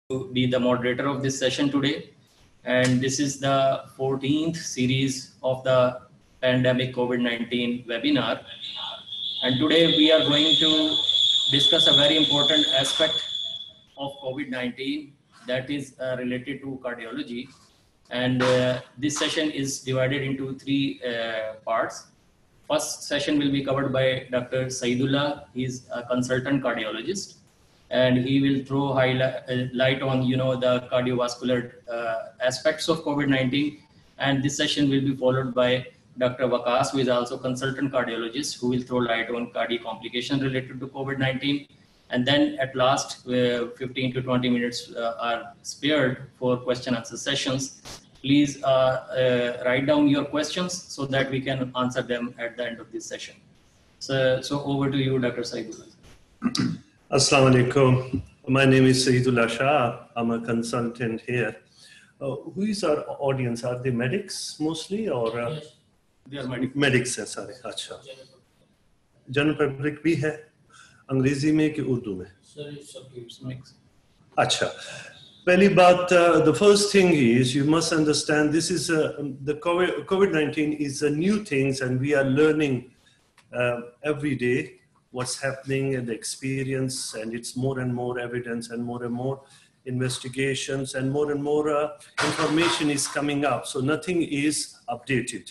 be the moderator of this session today. And this is the 14th series of the pandemic COVID-19 webinar. And today we are going to discuss a very important aspect of COVID-19 that is related to cardiology. And this session is divided into three parts. First session will be covered by Dr. Saidullah. He is a consultant cardiologist, and he will throw light on the cardiovascular aspects of COVID-19. And this session will be followed by Dr. Waqas, who is also consultant cardiologist, who will throw light on cardiac complications related to COVID-19. And then at last, 15 to 20 minutes are spared for question answer sessions. Please write down your questions so that we can answer them at the end of this session. So over to you, Dr. Saidullah. Assalamu alaikum. My name is Saidullah Shah. I'm a consultant here. Who is our audience? Are they medics mostly or? Yes, they are medics. Medics है सारे. अच्छा. General public भी है. अंग्रेजी में कि उर्दू में? Sir, it's mixed. अच्छा. पहली बात, the first thing is you must understand this is the COVID-19 is a new things, and we are learning every day what's happening and the experience, and it's more and more evidence and more investigations and more information is coming up. So nothing is updated.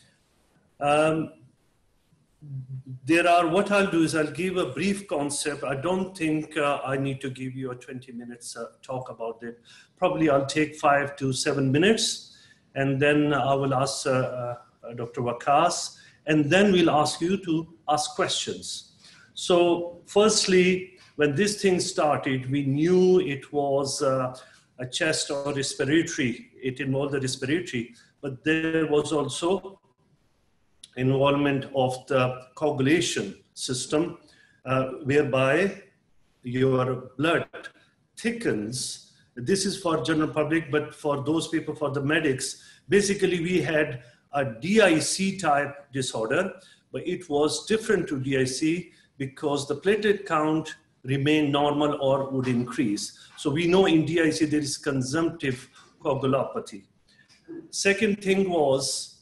What I'll do is I'll give a brief concept. I don't think I need to give you a 20 minutes talk about it. Probably I'll take 5 to 7 minutes, and then I will ask Dr. Waqas, and then we'll ask you to ask questions. So firstly, when this thing started, we knew it was a chest or respiratory. It involved the respiratory, but there was also involvement of the coagulation system, whereby your blood thickens. This is for general public, but for those people, for the medics, basically we had a DIC type disorder, but it was different to DIC because the platelet count remained normal or would increase. So we know in DIC there is consumptive coagulopathy. Second thing was,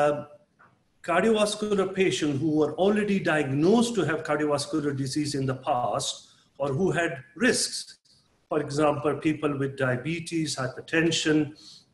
cardiovascular patients who were already diagnosed to have cardiovascular disease in the past, or who had risks. For example, people with diabetes, hypertension,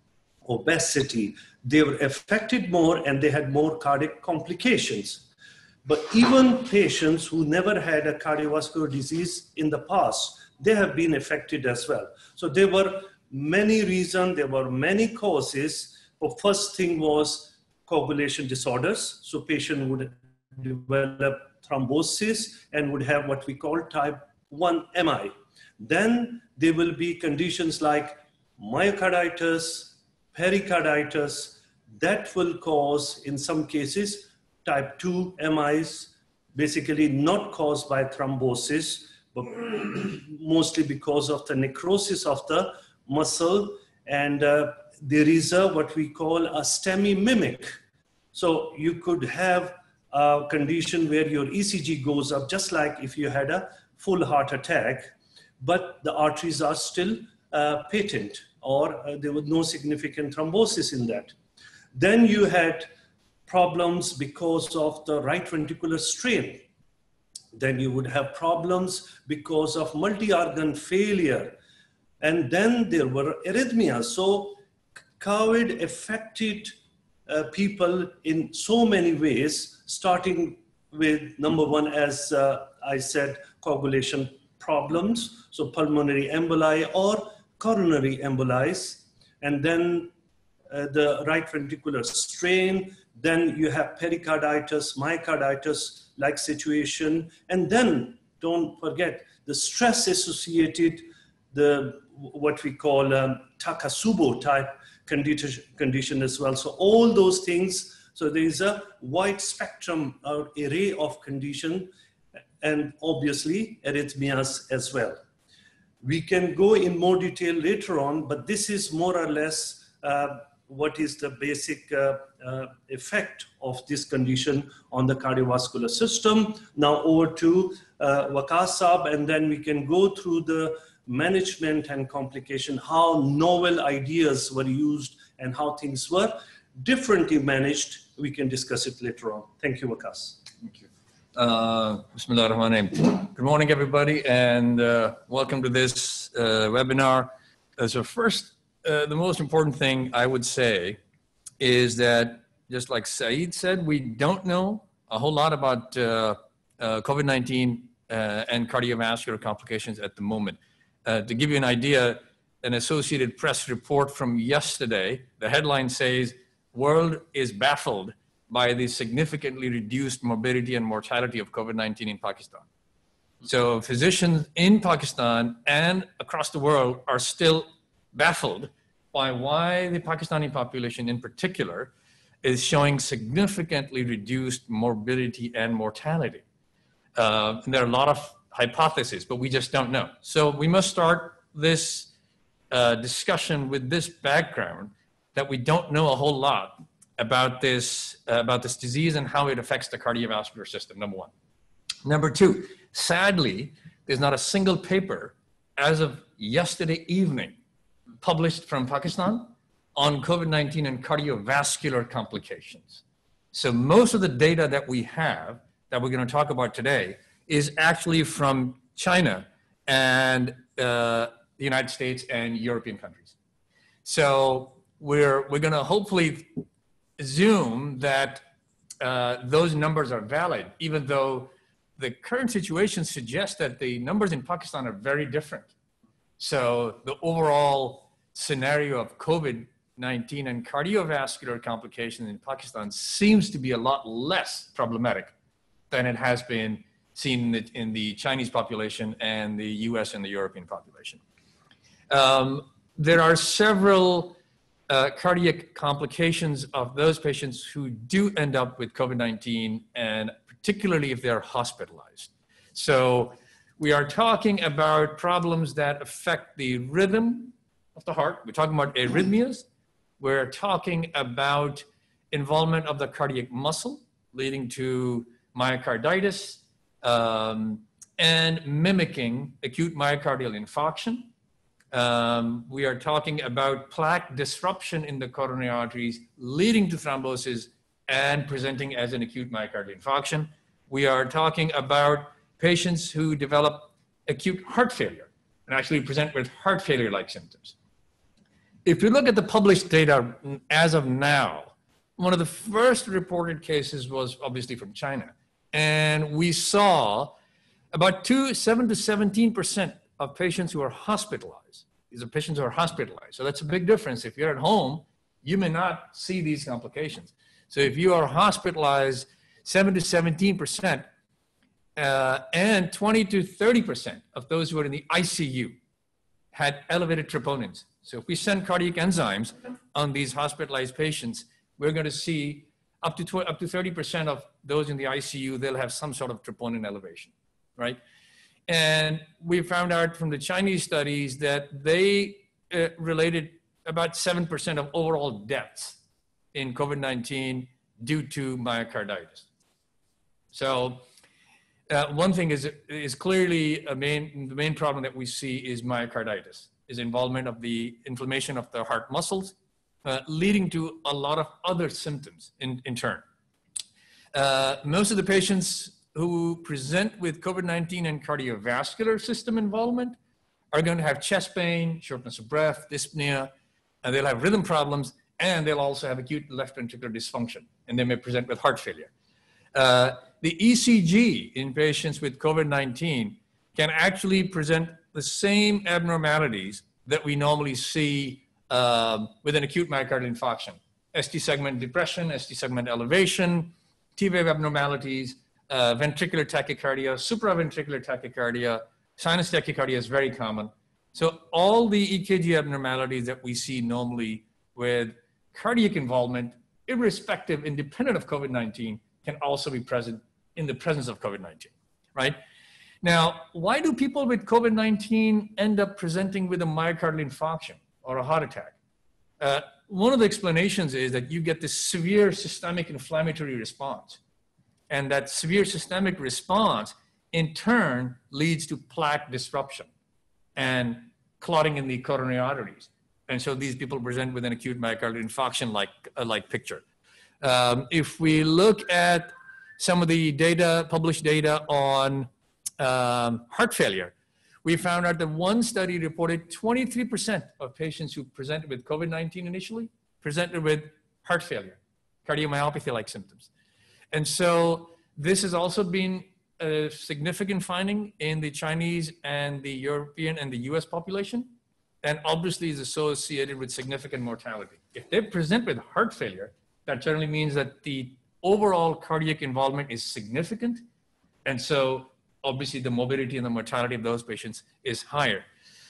obesity, they were affected more and they had more cardiac complications. But even patients who never had a cardiovascular disease in the past, they have been affected as well. So there were many reasons, there were many causes. The first thing was coagulation disorders. So patient would develop thrombosis and would have what we call type 1 MI. Then there will be conditions like myocarditis, pericarditis, that will cause, in some cases, type 2 MIs, basically not caused by thrombosis, but mostly because of the necrosis of the muscle. And there is what we call a STEMI mimic. So you could have a condition where your ECG goes up, just like if you had a full heart attack, but the arteries are still patent, or there was no significant thrombosis in that. Then you had problems because of the right ventricular strain. Then you would have problems because of multi-organ failure. And then there were arrhythmias. So COVID affected people in so many ways, starting with number one, as I said, coagulation problems. So pulmonary emboli or coronary emboli, and then the right ventricular strain. Then you have pericarditis, myocarditis like situation. And then don't forget the stress associated, what we call Takotsubo type condition as well. So all those things, so there is a wide spectrum or array of condition, and obviously arrhythmias as well. We can go in more detail later on, but this is more or less what is the basic effect of this condition on the cardiovascular system. Now over to Waqas Saab, and then we can go through the management and complication, how novel ideas were used and how things were differently managed. We can discuss it later on. Thank you, Waqas. Thank you. Bismillah ar-Rahman ar-Rahim. Good morning, everybody, and welcome to this webinar. So first, the most important thing I would say is that, just like Saeed said, we don't know a whole lot about COVID-19 and cardiovascular complications at the moment. To give you an idea, an Associated Press report from yesterday, the headline says, "World is baffled by the significantly reduced morbidity and mortality of COVID-19 in Pakistan." So physicians in Pakistan and across the world are still baffled by why the Pakistani population in particular is showing significantly reduced morbidity and mortality. And there are a lot of hypotheses, but we just don't know. So we must start this discussion with this background that we don't know a whole lot about this disease and how it affects the cardiovascular system, number one. Number two, sadly, there's not a single paper as of yesterday evening published from Pakistan on COVID-19 and cardiovascular complications. So most of the data that we have, that we're going to talk about today, is actually from China and the United States and European countries. So we're going to hopefully assume that those numbers are valid, even though the current situation suggests that the numbers in Pakistan are very different. So the overall scenario of COVID-19 and cardiovascular complications in Pakistan seems to be a lot less problematic than it has been seen in the Chinese population and the US and the European population. There are several cardiac complications of those patients who do end up with COVID-19, and particularly if they're hospitalized. So we are talking about problems that affect the rhythm of the heart. We're talking about arrhythmias. We're talking about involvement of the cardiac muscle leading to myocarditis and mimicking acute myocardial infarction. We are talking about plaque disruption in the coronary arteries leading to thrombosis and presenting as an acute myocardial infarction. We are talking about patients who develop acute heart failure and actually present with heart failure-like symptoms. If you look at the published data as of now, one of the first reported cases was obviously from China. And we saw about 7 to 17% of patients who are hospitalized. These are patients who are hospitalized. So that's a big difference. If you're at home, you may not see these complications. So if you are hospitalized, 7 to 17%, and 20 to 30% of those who are in the ICU had elevated troponins. So if we send cardiac enzymes on these hospitalized patients, we're going to see up to 30% of those in the ICU, they'll have some sort of troponin elevation, right? And we found out from the Chinese studies that they related about 7% of overall deaths in COVID-19 due to myocarditis. So one thing is clearly the main problem that we see is myocarditis, is involvement of the inflammation of the heart muscles, leading to a lot of other symptoms in turn. Most of the patients who present with COVID-19 and cardiovascular system involvement are going to have chest pain, shortness of breath, dyspnea, and they'll have rhythm problems, and they'll also have acute left ventricular dysfunction, and they may present with heart failure. The ECG in patients with COVID-19 can actually present the same abnormalities that we normally see with an acute myocardial infarction. ST segment depression, ST segment elevation, T-wave abnormalities, ventricular tachycardia, supraventricular tachycardia, sinus tachycardia is very common. So all the EKG abnormalities that we see normally with cardiac involvement, irrespective, independent of COVID-19, can also be present in the presence of COVID-19, right? Now, why do people with COVID-19 end up presenting with a myocardial infarction or a heart attack? One of the explanations is that you get this severe systemic inflammatory response. And that severe systemic response, in turn, leads to plaque disruption. and clotting in the coronary arteries. And so these people present with an acute myocardial infarction like picture. If we look at some of the data, published data on heart failure, we found out that one study reported 23% of patients who presented with COVID-19 initially presented with heart failure, cardiomyopathy-like symptoms. And so this has also been a significant finding in the Chinese and the European and the US population, and obviously is associated with significant mortality. If they present with heart failure, that generally means that the overall cardiac involvement is significant. And so obviously the morbidity and the mortality of those patients is higher.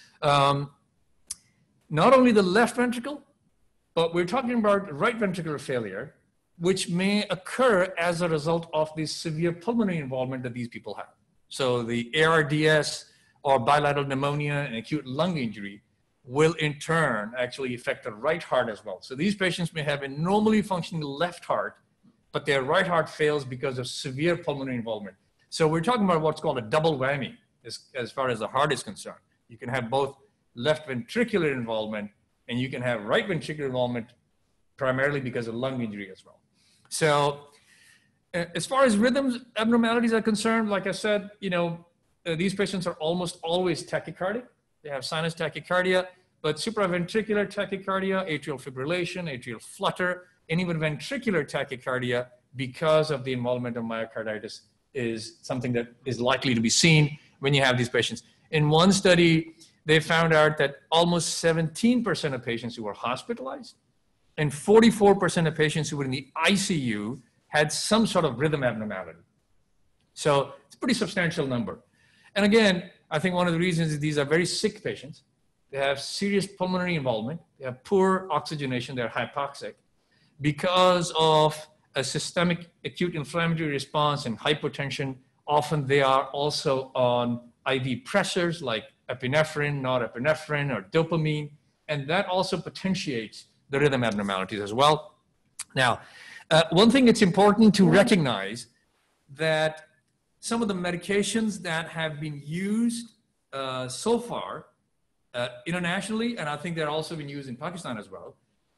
Not only the left ventricle, but we're talking about right ventricular failure, which may occur as a result of the severe pulmonary involvement that these people have. So the ARDS or bilateral pneumonia and acute lung injury will in turn actually affect the right heart as well. So these patients may have a normally functioning left heart, but their right heart fails because of severe pulmonary involvement. So we're talking about what's called a double whammy as far as the heart is concerned. You can have both left ventricular involvement and you can have right ventricular involvement primarily because of lung injury as well. So as far as rhythms abnormalities are concerned, like I said, these patients are almost always tachycardic. They have sinus tachycardia, but supraventricular tachycardia, atrial fibrillation, atrial flutter, and even ventricular tachycardia because of the involvement of myocarditis is something that is likely to be seen when you have these patients. In one study, they found out that almost 17% of patients who were hospitalized and 44% of patients who were in the ICU had some sort of rhythm abnormality. So it's a pretty substantial number. And again, I think one of the reasons is these are very sick patients. They have serious pulmonary involvement. They have poor oxygenation. They're hypoxic. Because of a systemic acute inflammatory response and hypotension, often they are also on IV pressors like epinephrine, norepinephrine, or dopamine, and that also potentiates the rhythm abnormalities as well. Now, one thing it's important to recognize that some of the medications that have been used so far internationally, and I think they're also been used in Pakistan as well,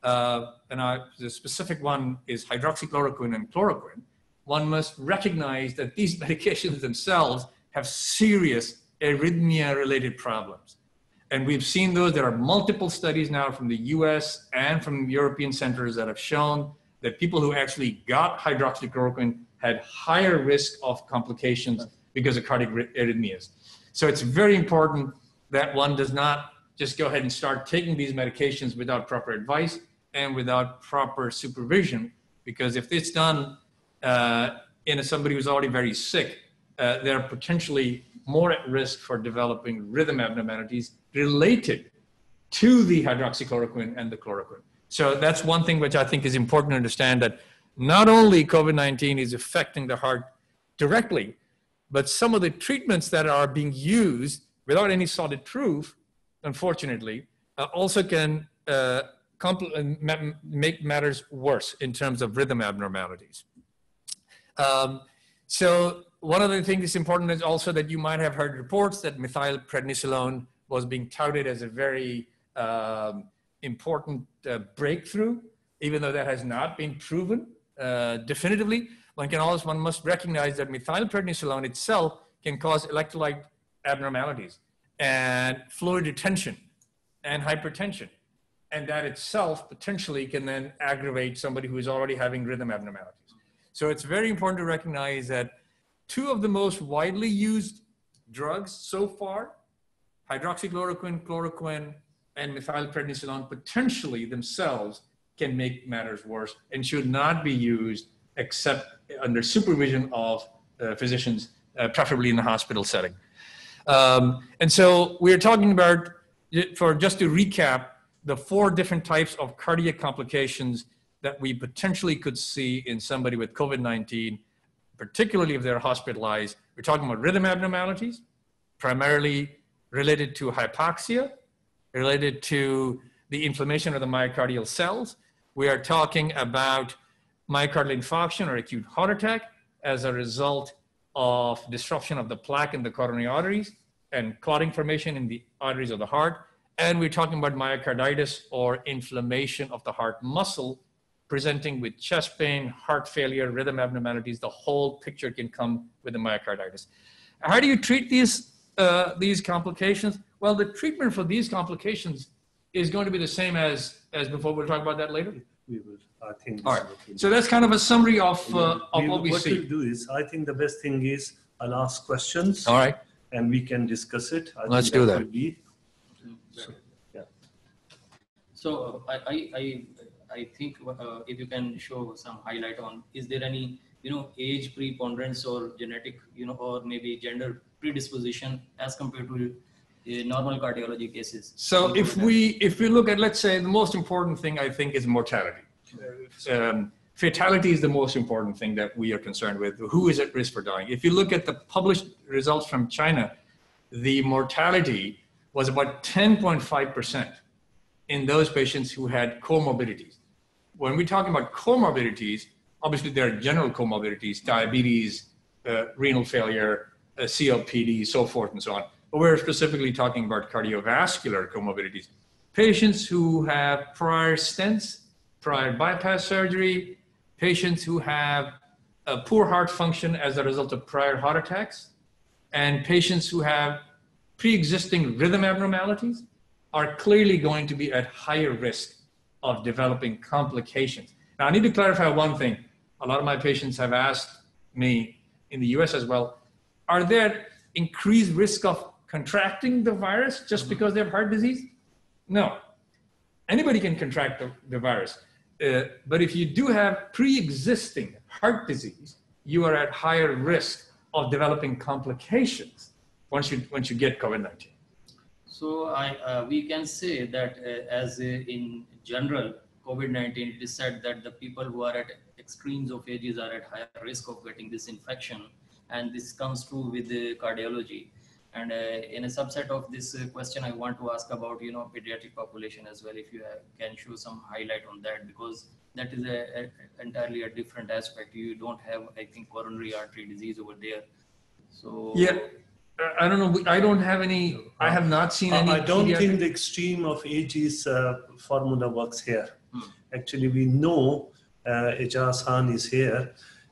the specific one is hydroxychloroquine and chloroquine. One must recognize that these medications themselves have serious arrhythmia-related problems. And we've seen those. There are multiple studies now from the US and from European centers that have shown that people who actually got hydroxychloroquine had higher risk of complications because of cardiac arrhythmias. So it's very important that one does not just go ahead and start taking these medications without proper advice and without proper supervision, because if it's done in somebody who's already very sick, they're potentially more at risk for developing rhythm abnormalities related to the hydroxychloroquine and the chloroquine. So that's one thing which I think is important to understand, that not only COVID-19 is affecting the heart directly, but some of the treatments that are being used without any solid proof, unfortunately, also can make matters worse in terms of rhythm abnormalities. So one of the things that's important is also that you might have heard reports that methylprednisolone was being touted as a very important breakthrough, even though that has not been proven definitively. One must recognize that methylprednisolone itself can cause electrolyte abnormalities and fluid retention and hypertension. And that itself potentially can then aggravate somebody who is already having rhythm abnormalities. So it's very important to recognize that two of the most widely used drugs so far, hydroxychloroquine, chloroquine, and methylprednisolone, potentially themselves can make matters worse and should not be used except under supervision of physicians, preferably in the hospital setting. And so we're talking about, just to recap, the 4 different types of cardiac complications that we potentially could see in somebody with COVID-19, particularly if they're hospitalized. We're talking about rhythm abnormalities, primarily related to hypoxia, related to the inflammation of the myocardial cells. We are talking about myocardial infarction or acute heart attack as a result of disruption of the plaque in the coronary arteries. and clotting formation in the arteries of the heart. And we're talking about myocarditis or inflammation of the heart muscle, presenting with chest pain, heart failure, rhythm abnormalities. The whole picture can come with the myocarditis. How do you treat these complications? Well, the treatment for these complications is going to be the same as before. We'll talk about that later. We will. I think. All right. So that's kind of a summary of what we see. What we'll do is, I think the best thing is I'll ask questions. All right. And we can discuss it. Let's do that. So I think if you can show some highlight on, is there any, age preponderance or genetic, or maybe gender predisposition as compared to normal cardiology cases? So if we look at, let's say, the most important thing I think is mortality. Fatality is the most important thing that we are concerned with. Who is at risk for dying? If you look at the published results from China, the mortality was about 10.5% in those patients who had comorbidities. When we're talking about comorbidities, obviously there are general comorbidities, diabetes, renal failure, COPD, so forth and so on. But we're specifically talking about cardiovascular comorbidities. Patients who have prior stents, prior bypass surgery, patients who have a poor heart function as a result of prior heart attacks, and patients who have pre-existing rhythm abnormalities are clearly going to be at higher risk of developing complications. Now, I need to clarify one thing. A lot of my patients have asked me in the US as well, are there increased risk of contracting the virus just because they have heart disease? No. Anybody can contract the virus. But if you do have pre-existing heart disease, you are at higher risk of developing complications once you get COVID-19. So we can say that in general, COVID-19, it is said that the people who are at extremes of ages are at higher risk of getting this infection. And this comes true with the cardiology. And in a subset of this question, I want to ask about, pediatric population as well, if you can show some highlight on that, because that is entirely a different aspect. You don't have, I think, coronary artery disease over there. So yeah, I don't know. I don't have any. I have not seen any. I don't think the extreme of ages formula works here. Actually, we know Ijaz Khan is here.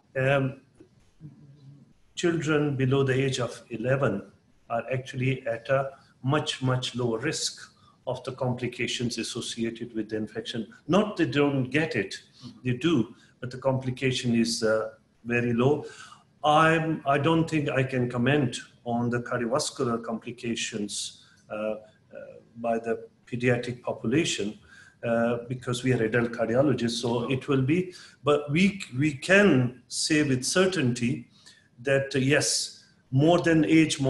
Children below the age of 11 are actually at a much, much lower risk of the complications associated with the infection. Not they don't get it, they do, but the complication is very low. I don't think I can comment on the cardiovascular complications by the pediatric population because we are adult cardiologists, so it will be, but we can say with certainty that yes, more than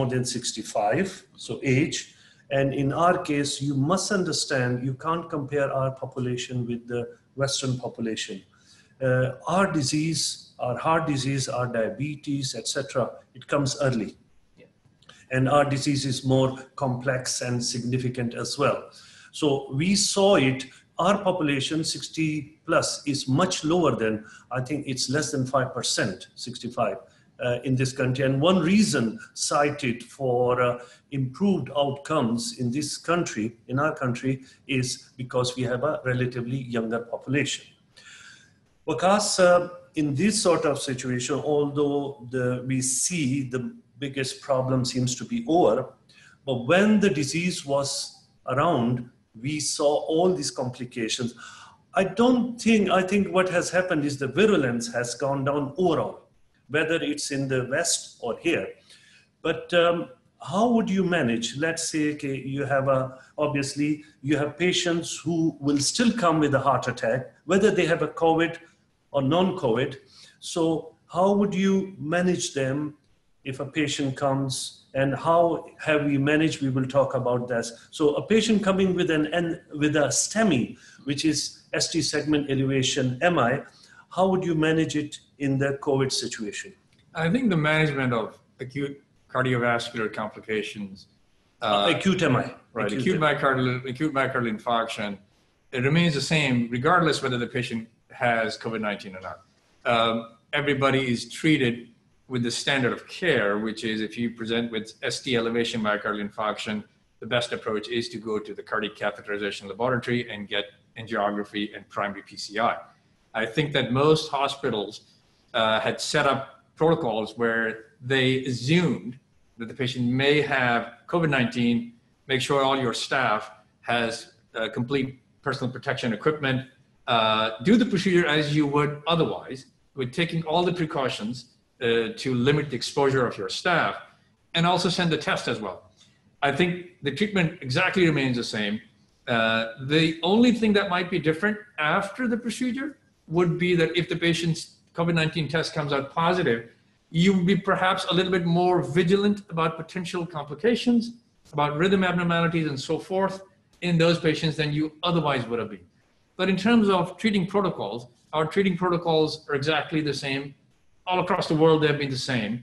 65, so age. And in our case, you must understand, you can't compare our population with the Western population. Our disease, our heart disease, our diabetes, etc., it comes early. Yeah. And our disease is more complex and significant as well. So we saw it, our population 60 plus is much lower than, I think it's less than 5%, 65. In this country. And one reason cited for improved outcomes in this country, in our country, is because we have a relatively younger population. Waqas, in this sort of situation, although we see the biggest problem seems to be over, but when the disease was around, we saw all these complications. I think what has happened is the virulence has gone down overall, whether it's in the West or here. But how would you manage? Let's say, okay, you have obviously you have patients who will still come with a heart attack, whether they have a COVID or non-COVID. So how would you manage them if a patient comes, and how have we managed? We will talk about this. So a patient coming with a STEMI, which is ST segment elevation MI, how would you manage it in the COVID situation? I think the management of acute cardiovascular complications, acute MI, right? Acute myocardial infarction, it remains the same regardless whether the patient has COVID-19 or not. Everybody is treated with the standard of care, which is if you present with ST elevation myocardial infarction, the best approach is to go to the cardiac catheterization laboratory and get angiography and primary PCI. I think that most hospitals had set up protocols where they assumed that the patient may have COVID-19, make sure all your staff has complete personal protection equipment, do the procedure as you would otherwise, with taking all the precautions to limit the exposure of your staff, and also send the test as well. I think the treatment exactly remains the same. The only thing that might be different after the procedure would be that if the patient's COVID-19 test comes out positive, you would be perhaps a little bit more vigilant about potential complications, about rhythm abnormalities and so forth in those patients than you otherwise would have been. But in terms of treating protocols, our treating protocols are exactly the same. All across the world, they've been the same,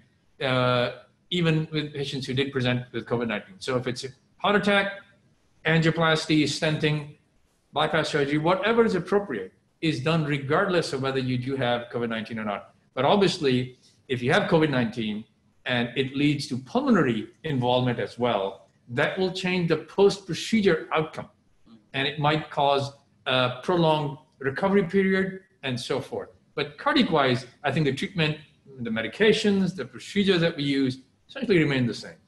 even with patients who did present with COVID-19. So if it's a heart attack, angioplasty, stenting, bypass surgery, whatever is appropriate is done regardless of whether you do have COVID-19 or not. But obviously, if you have COVID-19 and it leads to pulmonary involvement as well, that will change the post-procedure outcome. And it might cause a prolonged recovery period and so forth. But cardiac-wise, I think the treatment, the medications, the procedures that we use essentially remain the same.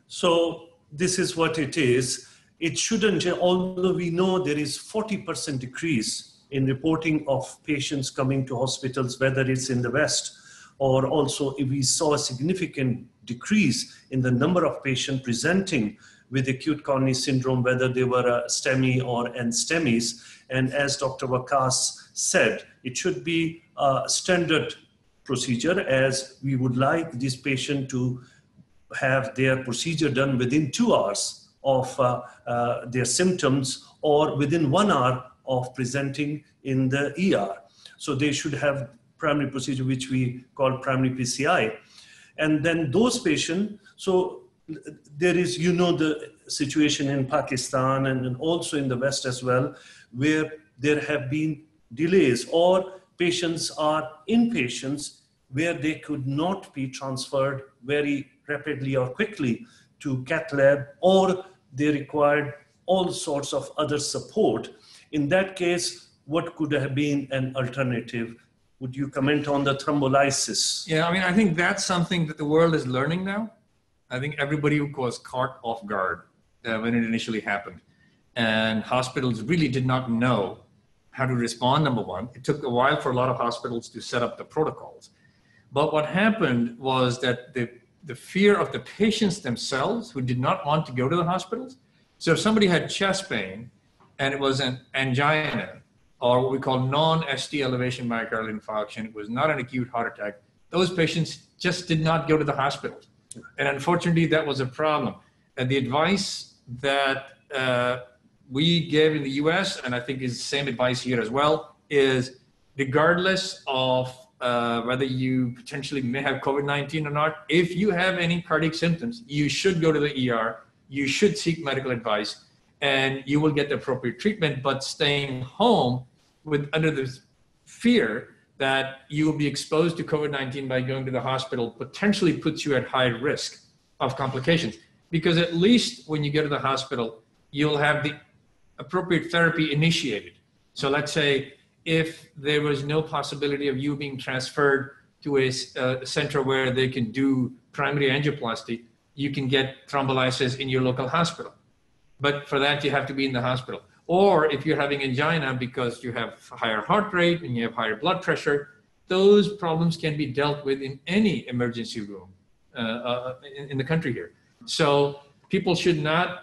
So this is what it is. It shouldn't, although we know there is 40% decrease in reporting of patients coming to hospitals, whether it's in the West, or also if we saw a significant decrease in the number of patients presenting with acute coronary syndrome, whether they were STEMI or NSTEMIs. And as Dr. Waqas said, it should be a standard procedure, as we would like this patient to have their procedure done within 2 hours of their symptoms, or within 1 hour of presenting in the ER. So they should have primary procedure, which we call primary PCI. And then those patients, so there is, the situation in Pakistan and also in the West as well, where there have been delays, or patients are inpatients where they could not be transferred very rapidly or quickly to cath lab, or they required all sorts of other support. In that case, what could have been an alternative? Would you comment on the thrombolysis? Yeah, I think that's something that the world is learning now. I think everybody was caught off guard when it initially happened. And hospitals really did not know how to respond, number one. It took a while for a lot of hospitals to set up the protocols. But what happened was that the fear of the patients themselves, who did not want to go to the hospitals. So if somebody had chest pain and it was an angina, or what we call non-ST elevation myocardial infarction, it was not an acute heart attack, those patients just did not go to the hospital. And unfortunately, that was a problem. And the advice that we gave in the US, and I think is the same advice here as well, is regardless of whether you potentially may have COVID-19 or not, if you have any cardiac symptoms, you should go to the ER, you should seek medical advice, and you will get the appropriate treatment. But staying home under the fear that you will be exposed to COVID-19 by going to the hospital potentially puts you at high risk of complications. Because at least when you go to the hospital, you'll have the appropriate therapy initiated. So let's say if there was no possibility of you being transferred to a center where they can do primary angioplasty, you can get thrombolysis in your local hospital. But for that, you have to be in the hospital. Or if you're having angina because you have higher heart rate and you have higher blood pressure, those problems can be dealt with in any emergency room in the country here. So people should not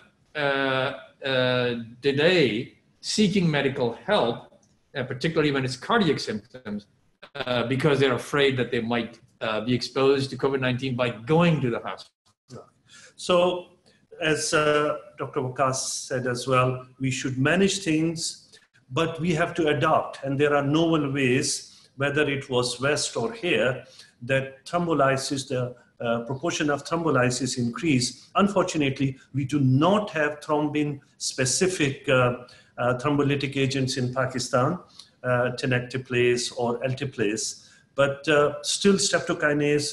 delay seeking medical help, particularly when it's cardiac symptoms, because they're afraid that they might be exposed to COVID-19 by going to the hospital. So, as Dr. Waqas said as well, we should manage things, but we have to adapt. And there are novel ways, whether it was West or here, that thrombolysis, the proportion of thrombolysis increase. Unfortunately, we do not have thrombin-specific thrombolytic agents in Pakistan, tenecteplase or alteplase, but still streptokinase,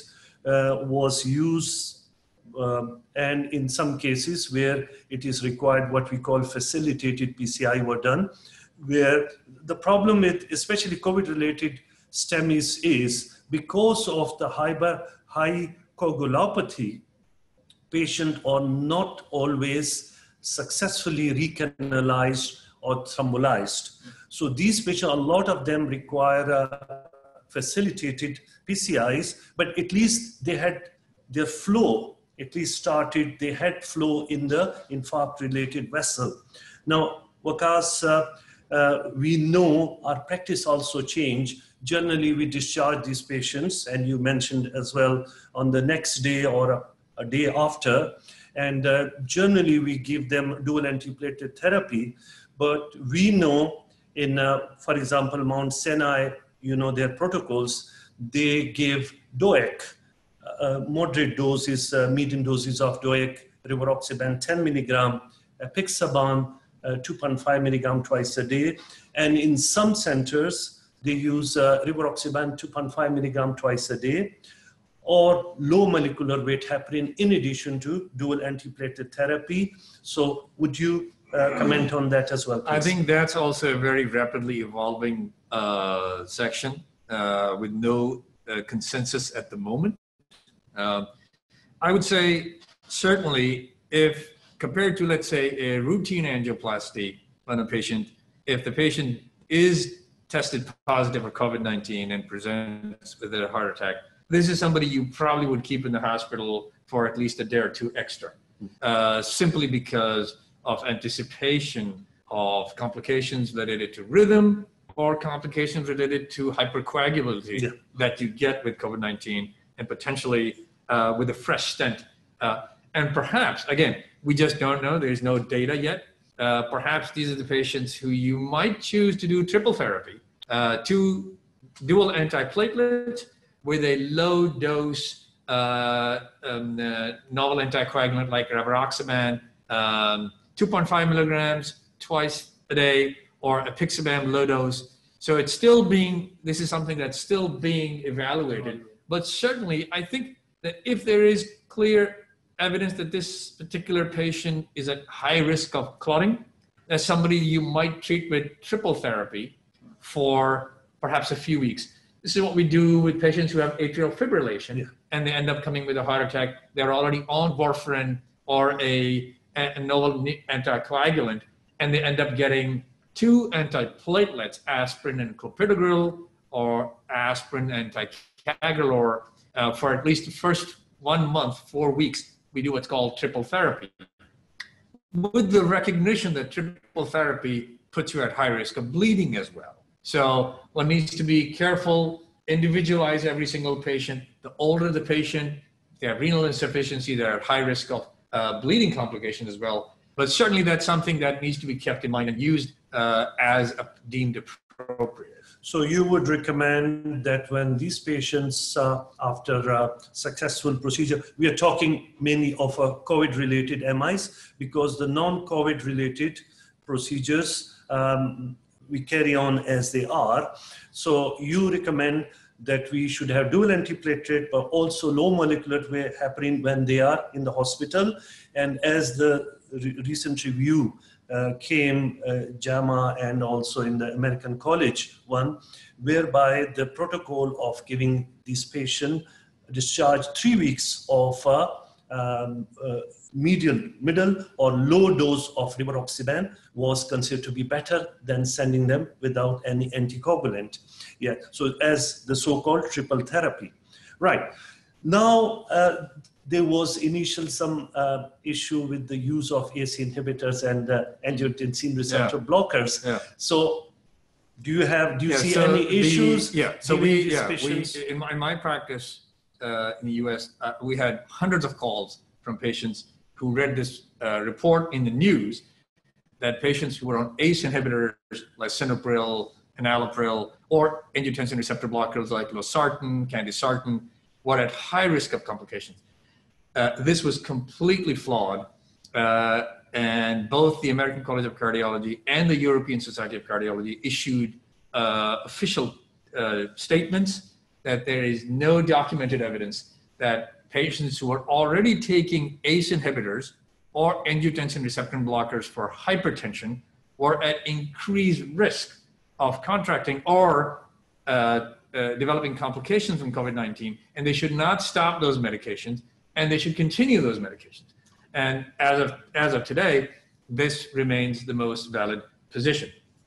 was used, and in some cases where it is required, what we call facilitated PCI were done, where the problem with especially COVID-related STEMIs is because of the high coagulopathy, patients are not always successfully recanalized or thrombolized. So these patients, a lot of them require facilitated PCIs, but at least they had their flow, at least started, they had flow in the infarct-related vessel. Now, Waqas, we know our practice also changed. Generally, we discharge these patients, and you mentioned as well, on the next day or a day after, and generally we give them dual antiplatelet therapy. But we know in, for example, Mount Sinai, you know, their protocols, they give DOAC, moderate doses, medium doses of DOAC, rivaroxaban 10 milligram, apixaban 2.5 milligram twice a day. And in some centers, they use rivaroxaban 2.5 milligram twice a day, or low molecular weight heparin in addition to dual antiplatelet therapy. So would you comment on that as well, please? I think that's also a very rapidly evolving section with no consensus at the moment. I would say certainly if compared to, let's say, a routine angioplasty on a patient, if the patient is tested positive for COVID-19 and presents with a heart attack, this is somebody you probably would keep in the hospital for at least a day or two extra, simply because of anticipation of complications related to rhythm or complications related to hypercoagulability that you get with COVID-19 and potentially with a fresh stent. And perhaps, again, we just don't know, there's no data yet. Perhaps these are the patients who you might choose to do triple therapy, two dual antiplatelet with a low dose novel anticoagulant like rivaroxaban, 2.5 milligrams twice a day, or apixaban low dose. So it's still being, this is something that's still being evaluated. But certainly, I think that if there is clear evidence that this particular patient is at high risk of clotting, that's somebody you might treat with triple therapy for perhaps a few weeks. This is what we do with patients who have atrial fibrillation and they end up coming with a heart attack. They're already on warfarin or a novel anticoagulant, and they end up getting two antiplatelets, aspirin and clopidogrel, or aspirin and ticagrelor, for at least the first 1 month, 4 weeks. We do what's called triple therapy, with the recognition that triple therapy puts you at high risk of bleeding as well. So one needs to be careful, individualize every single patient. The older the patient, if they have renal insufficiency, they're at high risk of bleeding complications as well. But certainly that's something that needs to be kept in mind and used as deemed appropriate. So you would recommend that when these patients, after a successful procedure, we are talking mainly of COVID-related MIs, because the non-COVID-related procedures, we carry on as they are. So you recommend that we should have dual antiplatelet, but also low molecular weight heparin when they are in the hospital. And as the recent review came, JAMA and also in the American College one, whereby the protocol of giving this patient discharge 3 weeks of middle or low dose of rivaroxaban was considered to be better than sending them without any anticoagulant. Yeah, so as the so-called triple therapy. Right. Now, there was initial some issue with the use of ACE inhibitors and angiotensin receptor blockers. So do you see any issues? So in my practice in the US, we had hundreds of calls from patients who read this report in the news that patients who were on ACE inhibitors like lisinopril, enalapril, or angiotensin receptor blockers like losartan, candesartan, were at high risk of complications. This was completely flawed, and both the American College of Cardiology and the European Society of Cardiology issued official statements that there is no documented evidence that patients who are already taking ACE inhibitors or angiotensin receptor blockers for hypertension were at increased risk of contracting or developing complications from COVID-19, and they should not stop those medications, and they should continue those medications. And as of today, this remains the most valid position.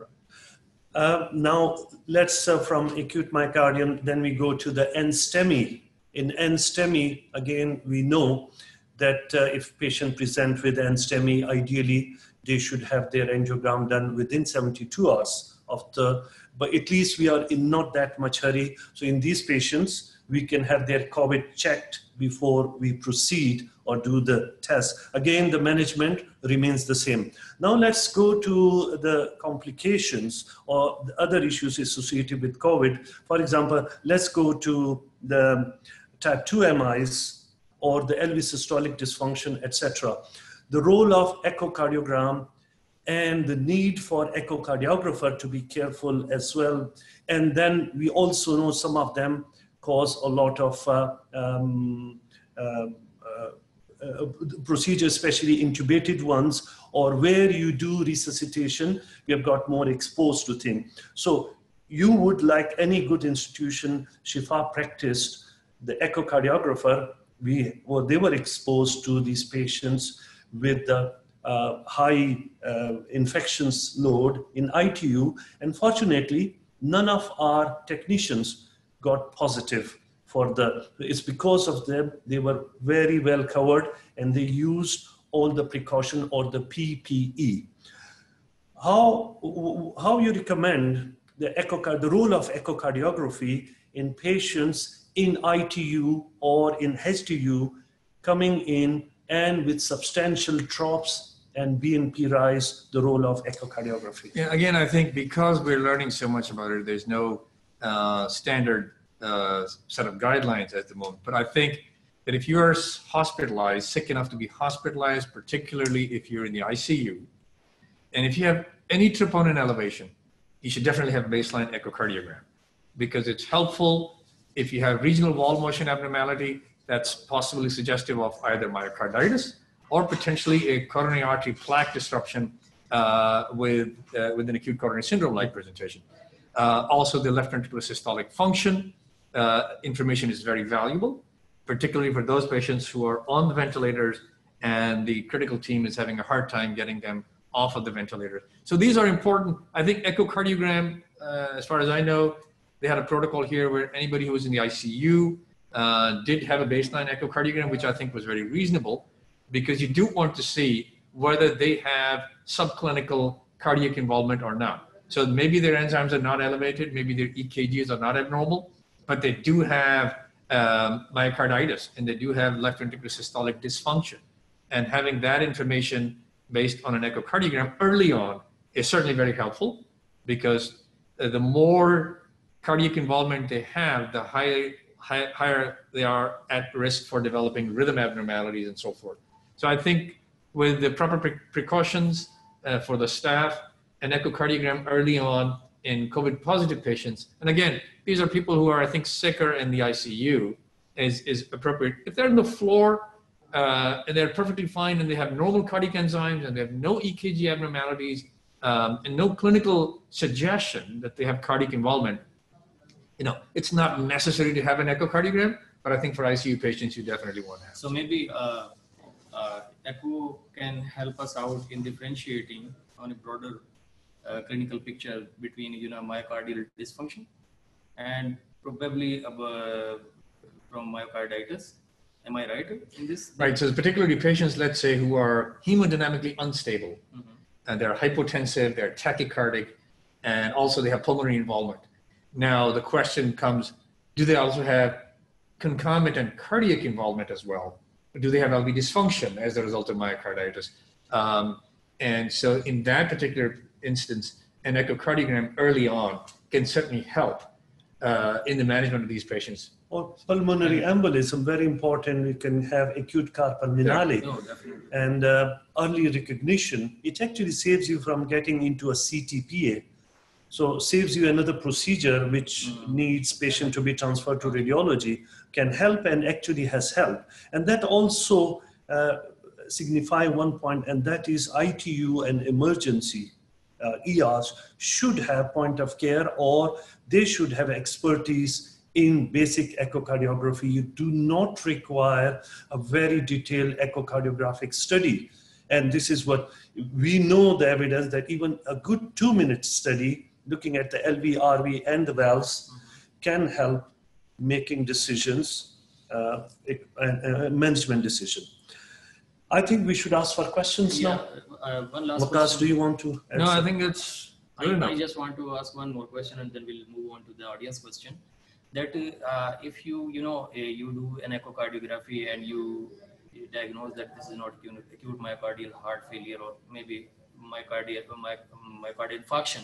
Now, let's from acute myocardium, then we go to the NSTEMI. In NSTEMI, again, we know that if patient present with NSTEMI, ideally, they should have their angiogram done within 72 hours of but at least we are in not that much hurry. So in these patients, we can have their COVID checked before we proceed or do the test. Again, the management remains the same. Now let's go to the complications or the other issues associated with COVID. For example, let's go to the type 2 MIs or the LV systolic dysfunction, etc. The role of echocardiogram and the need for echocardiographer to be careful as well. And then we also know some of them cause a lot of procedures, especially intubated ones, or where you do resuscitation, you have got more exposed to things. So you would, like any good institution, Shifa practiced, the echocardiographer, they were exposed to these patients with the high infections load in ITU, and fortunately, none of our technicians got positive for it's because of them, they were very well covered and they used all the precaution or the PPE. How you recommend the role of echocardiography in patients in ITU or in HTU coming in and with substantial drops and BNP rise, the role of echocardiography? Yeah, again, I think because we're learning so much about it, there's no standard set of guidelines at the moment. But I think that if you're hospitalized, sick enough to be hospitalized, particularly if you're in the ICU, and if you have any troponin elevation, you should definitely have a baseline echocardiogram, because it's helpful if you have regional wall motion abnormality that's possibly suggestive of either myocarditis or potentially a coronary artery plaque disruption with an acute coronary syndrome-like presentation. Also, the left ventricular systolic function information is very valuable, particularly for those patients who are on the ventilators and the critical team is having a hard time getting them off of the ventilator. So these are important. I think echocardiogram, as far as I know, they had a protocol here where anybody who was in the ICU did have a baseline echocardiogram, which I think was very reasonable, because you do want to see whether they have subclinical cardiac involvement or not. So maybe their enzymes are not elevated, maybe their EKGs are not abnormal, but they do have myocarditis and they do have left ventricular systolic dysfunction. And having that information based on an echocardiogram early on is certainly very helpful, because the more cardiac involvement they have, the higher they are at risk for developing rhythm abnormalities and so forth. So I think with the proper precautions for the staff, an echocardiogram early on in COVID positive patients, and again, these are people who are, I think, sicker in the ICU, is appropriate. If they're on the floor and they're perfectly fine and they have normal cardiac enzymes and they have no EKG abnormalities and no clinical suggestion that they have cardiac involvement, it's not necessary to have an echocardiogram, but I think for ICU patients, you definitely want to have. So maybe echo can help us out in differentiating on a broader clinical picture between myocardial dysfunction and probably from myocarditis. Am I right in this? Right. So particularly patients, let's say, who are hemodynamically unstable, and they're hypotensive, they're tachycardic, and also they have pulmonary involvement. Now the question comes, do they also have concomitant cardiac involvement as well? Or do they have LV dysfunction as a result of myocarditis? And so in that particular instance, an echocardiogram early on can certainly help in the management of these patients. Or pulmonary embolism, very important. You can have acute carpal tunnel. No, definitely. And early recognition, it actually saves you from getting into a CTPA. So saves you another procedure which needs patient to be transferred to radiology, can help and actually has helped. And that also signify one point, and that is ITU and emergency ERs should have point of care, or they should have expertise in basic echocardiography. You do not require a very detailed echocardiographic study. And this is what we know, the evidence that even a good 2-minute study looking at the LV, RV, and the valves can help making decisions, management decision. I think we should ask for questions now. One last Waqas, question. do you want to answer? No, I think it's good enough. I just want to ask one more question, and then we'll move on to the audience question. That if you do an echocardiography and you diagnose that this is not acute myocardial heart failure or maybe myocardial infarction,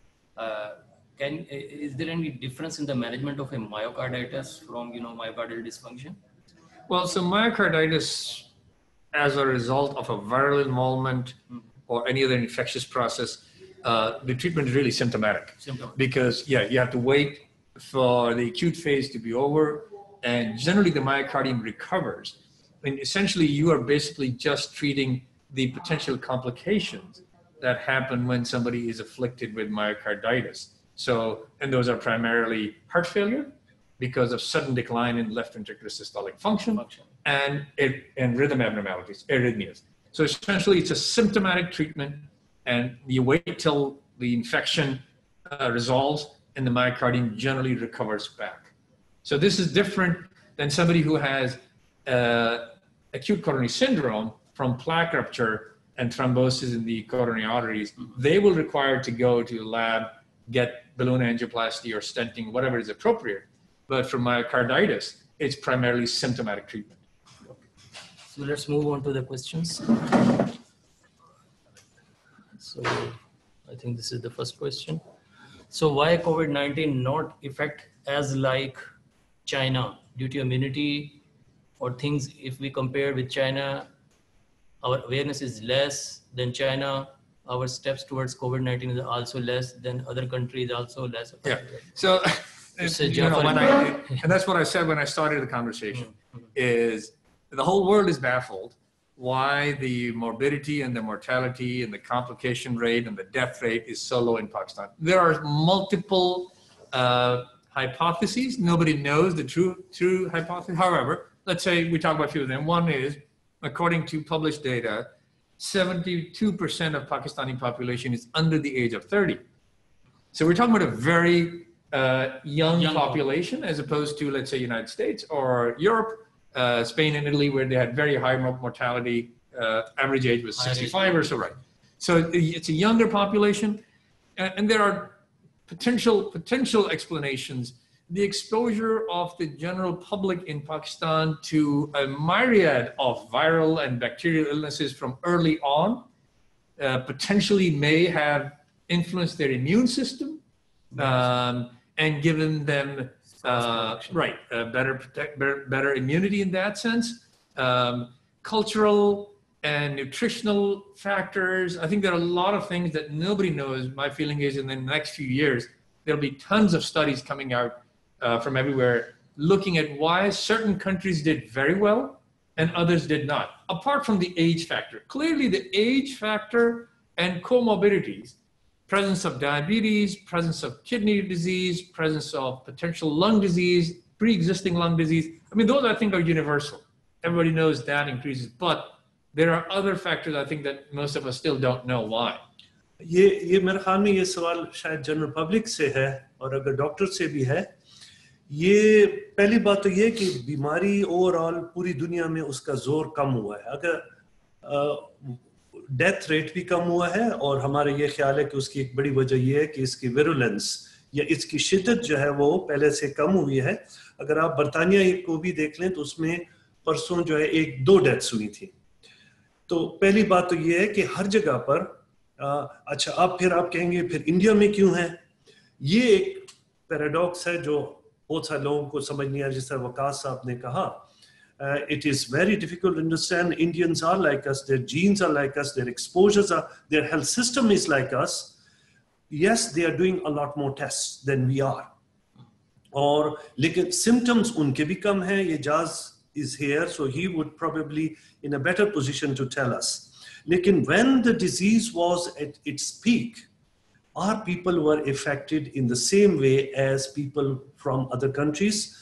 is there any difference in the management of a myocarditis from myocardial dysfunction? Well, so myocarditis, as a result of a viral involvement or any other infectious process, the treatment is really symptomatic. Because you have to wait for the acute phase to be over, and generally the myocardium recovers. And essentially, you are basically just treating the potential complications that happen when somebody is afflicted with myocarditis. So, and those are primarily heart failure because of sudden decline in left ventricular systolic function. And rhythm abnormalities, arrhythmias. So essentially, it's a symptomatic treatment, and you wait till the infection resolves, and the myocardium generally recovers back. So this is different than somebody who has acute coronary syndrome from plaque rupture and thrombosis in the coronary arteries. They will require to go to the lab, get balloon angioplasty or stenting, whatever is appropriate. But for myocarditis, it's primarily symptomatic treatment. So let's move on to the questions. So I think this is the first question. So why COVID-19 not affect as like China due to immunity or things? If we compare with China, our awareness is less than China. Our steps towards COVID-19 is also less than other countries, also less. Yeah. So, and that's what I said when I started the conversation, is the whole world is baffled why the morbidity and the mortality and the complication rate and the death rate is so low in Pakistan. There are multiple hypotheses. Nobody knows the true hypothesis. However, let's say we talk about a few of them. One is, according to published data, 72% of Pakistani population is under the age of 30. So we're talking about a very young population as opposed to, let's say, United States or Europe, Spain and Italy, where they had very high mortality. Average age was 65 or so, right? So it's a younger population, and there are potential explanations. The exposure of the general public in Pakistan to a myriad of viral and bacterial illnesses from early on potentially may have influenced their immune system and given them better immunity in that sense. Cultural and nutritional factors. I think there are a lot of things that nobody knows. My feeling is in the next few years, there'll be tons of studies coming out from everywhere looking at why certain countries did very well and others did not. Apart from the age factor. Clearly the age factor and comorbidities, presence of diabetes, presence of kidney disease, presence of potential lung disease, pre-existing lung disease. I mean, those I think are universal. Everybody knows that increases, but there are other factors I think that most of us still don't know why. ये मेरे ख्याल में ये सवाल शायद general public से है और अगर डॉक्टर से भी है. ये पहली बात तो ये कि बीमारी ओवरऑल पूरी दुनिया में उसका जोर कम हुआ है. अगर डेथ रेट भी कम हुआ है और हमारे ये ख्याल है कि उसकी एक बड़ी वजह ये है कि इसकी विरुलेंस या इसकी शिद्दत जो है वो पहले से कम हुई है. अगर आप बर्तानिया को भी देख लें तो उसमें परसों जो है 1-2 डेथ्स हुई थी. तो पहली बात तो ये है कि हर जगह पर अच्छा आप कहेंगे फिर इंडिया में क्यों है. ये एक पैराडॉक्स है जो बहुत सारे लोगों को समझ नहीं आया. जिस तरह वकास साहब ने कहा, it is very difficult to understand. Indians are like us, their genes are like us, their exposures are, their health system is like us. yes, they are doing a lot more tests than we are. और लेकिन symptoms उनके भी कम हैं. ये Jaz is here, so he would probably in a better position to tell us. Lekin when the disease was at its peak, our people were affected in the same way as people from other countries.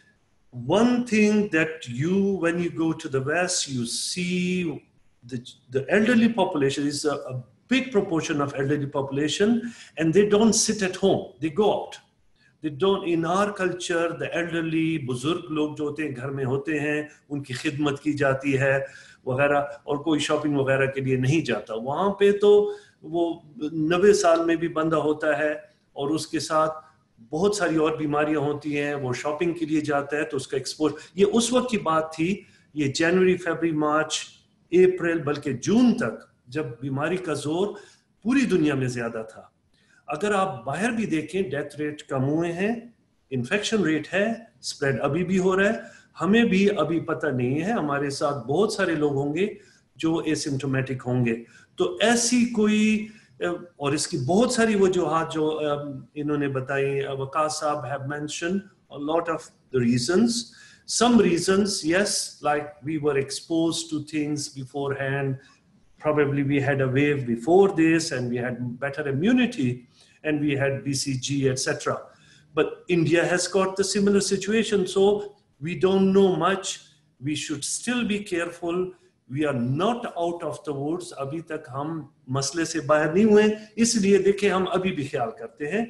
One thing that when you go to the West, you see the elderly population is a big proportion of elderly population, and they don't sit at home, they go out. They don't, in our culture, the elderly, बुजुर्ग लोग जो होते हैं घर में होते हैं, उनकी खिदमत की जाती है वगैरह, और कोई शॉपिंग वगैरह के लिए नहीं जाता. वहाँ पे तो वो 90 साल में भी बंदा होता है और उसके साथ बहुत सारी और बीमारियां होती हैं, वो शॉपिंग के लिए जाता है तो उसका एक्सपोज. ये उस वक्त की बात थी, ये जनवरी, फरवरी, मार्च, अप्रैल बल्कि जून तक, जब बीमारी का जोर पूरी दुनिया में ज्यादा था. अगर आप बाहर भी देखें, डेथ रेट कम हुए हैं, इन्फेक्शन रेट है, स्प्रेड अभी भी हो रहा है. हमें भी अभी पता नहीं है, हमारे साथ बहुत सारे लोग होंगे जो एसिम्प्टोमेटिक होंगे. तो ऐसी कोई, और इसकी बहुत सारी वजूहात जो इन्होंने बताई, वकास साहब have mentioned a lot of the reasons. Some reasons, yes, like we were exposed to things beforehand. Probably we had a wave before this and we had better immunity and we had BCG, etc. But India has got the similar situation, so we don't know much. We should still be careful. We are not out of the woods. अभी तक हम मसले से बाहर नहीं हुए, इसलिए देखें हम अभी भी ख्याल करते हैं.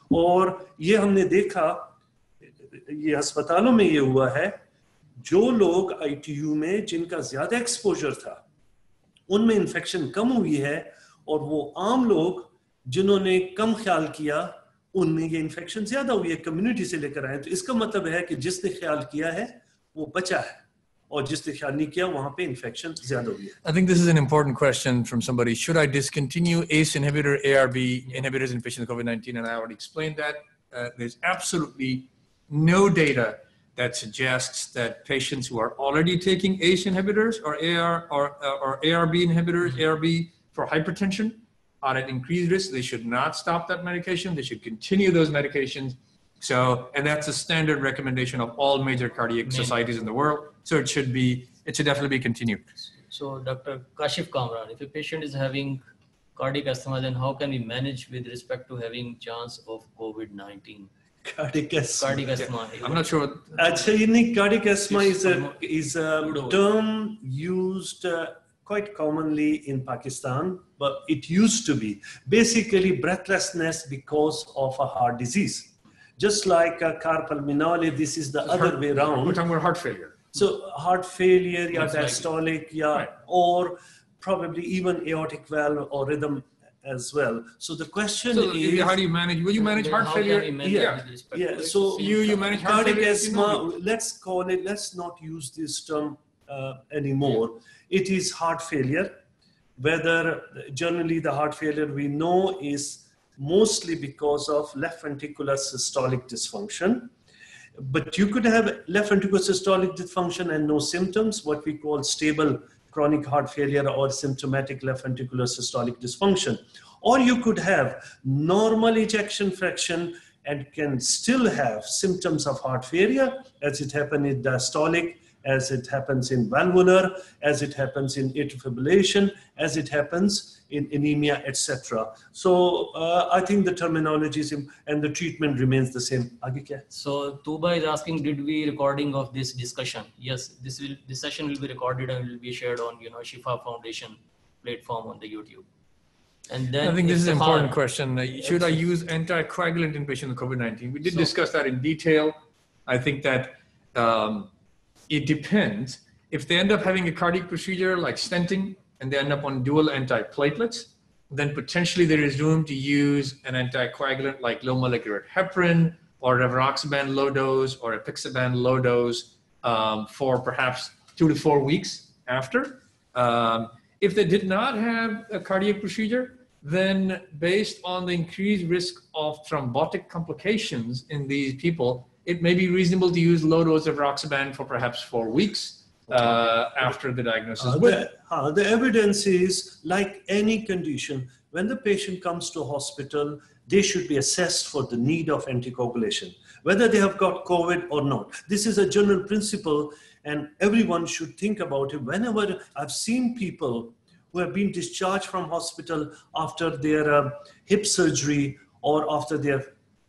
और ये हमने देखा, ये अस्पतालों में ये हुआ है, जो लोग ITU में जिनका ज्यादा एक्सपोजर था उनमें इन्फेक्शन कम हुई है, और वो आम लोग जिन्होंने कम ख्याल किया उनमें ये इन्फेक्शन ज्यादा हुई है, कम्युनिटी से लेकर आए. तो इसका मतलब है कि जिसने ख्याल किया है वो बचा है, और जिसने ख्याल नहीं किया वहां पे इन्फेक्शन ज्यादा हुई है. I think this is an important question from somebody. Should I discontinue ACE inhibitor, ARB inhibitors in patients with COVID-19? And I already explained that. There's absolutely no data that suggests that patients who are already taking ACE inhibitors or ARB inhibitors, ARB for hypertension, are at increased risk. They should not stop that medication. They should continue those medications. So, and that's a standard recommendation of all major cardiac societies in the world. So it should definitely be continued. So Dr. Kashif Kamran, if a patient is having cardiac asthma, then how can we manage with respect to having chance of COVID-19? Cardiac asthma. Yeah. I'm not sure. Actually, cardiac asthma is a term used quite commonly in Pakistan, but it used to be basically breathlessness because of a heart disease. Just like carpal pulmonale, this is the other way around. We're talking about heart failure. So heart failure, yeah, Most likely. diastolic, yeah, Right. or probably even aortic valve or rhythm as well. So the question So is, how do you manage? Will you manage heart How failure? can we manage Yeah. with respect yeah, to it? so You manage heart cardiac failure? asthma, let's not use this term anymore. It is heart failure. Whether generally the heart failure we know is mostly because of left ventricular systolic dysfunction. But you could have left ventricular systolic dysfunction and no symptoms, what we call stable chronic heart failure or symptomatic left ventricular systolic dysfunction. Or you could have normal ejection fraction and can still have symptoms of heart failure, as it happened in diastolic, as it happens in valvular, as it happens in atrial fibrillation, as it happens in anemia, etc. So I think the terminology and the treatment remains the same. Aage kya? So Tuba is asking, did we recording of this discussion? Yes, this session will be recorded and will be shared on Shifa Foundation platform on the YouTube. And then I think this is an Iftihar. important question. Should I use anticoagulant in patients with COVID-19? We did discuss that in detail. I think that it depends. If they end up having a cardiac procedure like stenting and they end up on dual antiplatelets, then potentially there is room to use an anticoagulant like low molecular heparin or rivaroxaban low dose or apixaban low dose for perhaps 2 to 4 weeks after. If they did not have a cardiac procedure, then based on the increased risk of thrombotic complications in these people, it may be reasonable to use low dose of rivaroxaban for perhaps 4 weeks after the diagnosis. The evidence is like any condition, when the patient comes to hospital, they should be assessed for the need of anticoagulation, whether they have got COVID or not. This is a general principle, and everyone should think about it. Whenever I've seen people who have been discharged from hospital after their hip surgery or after their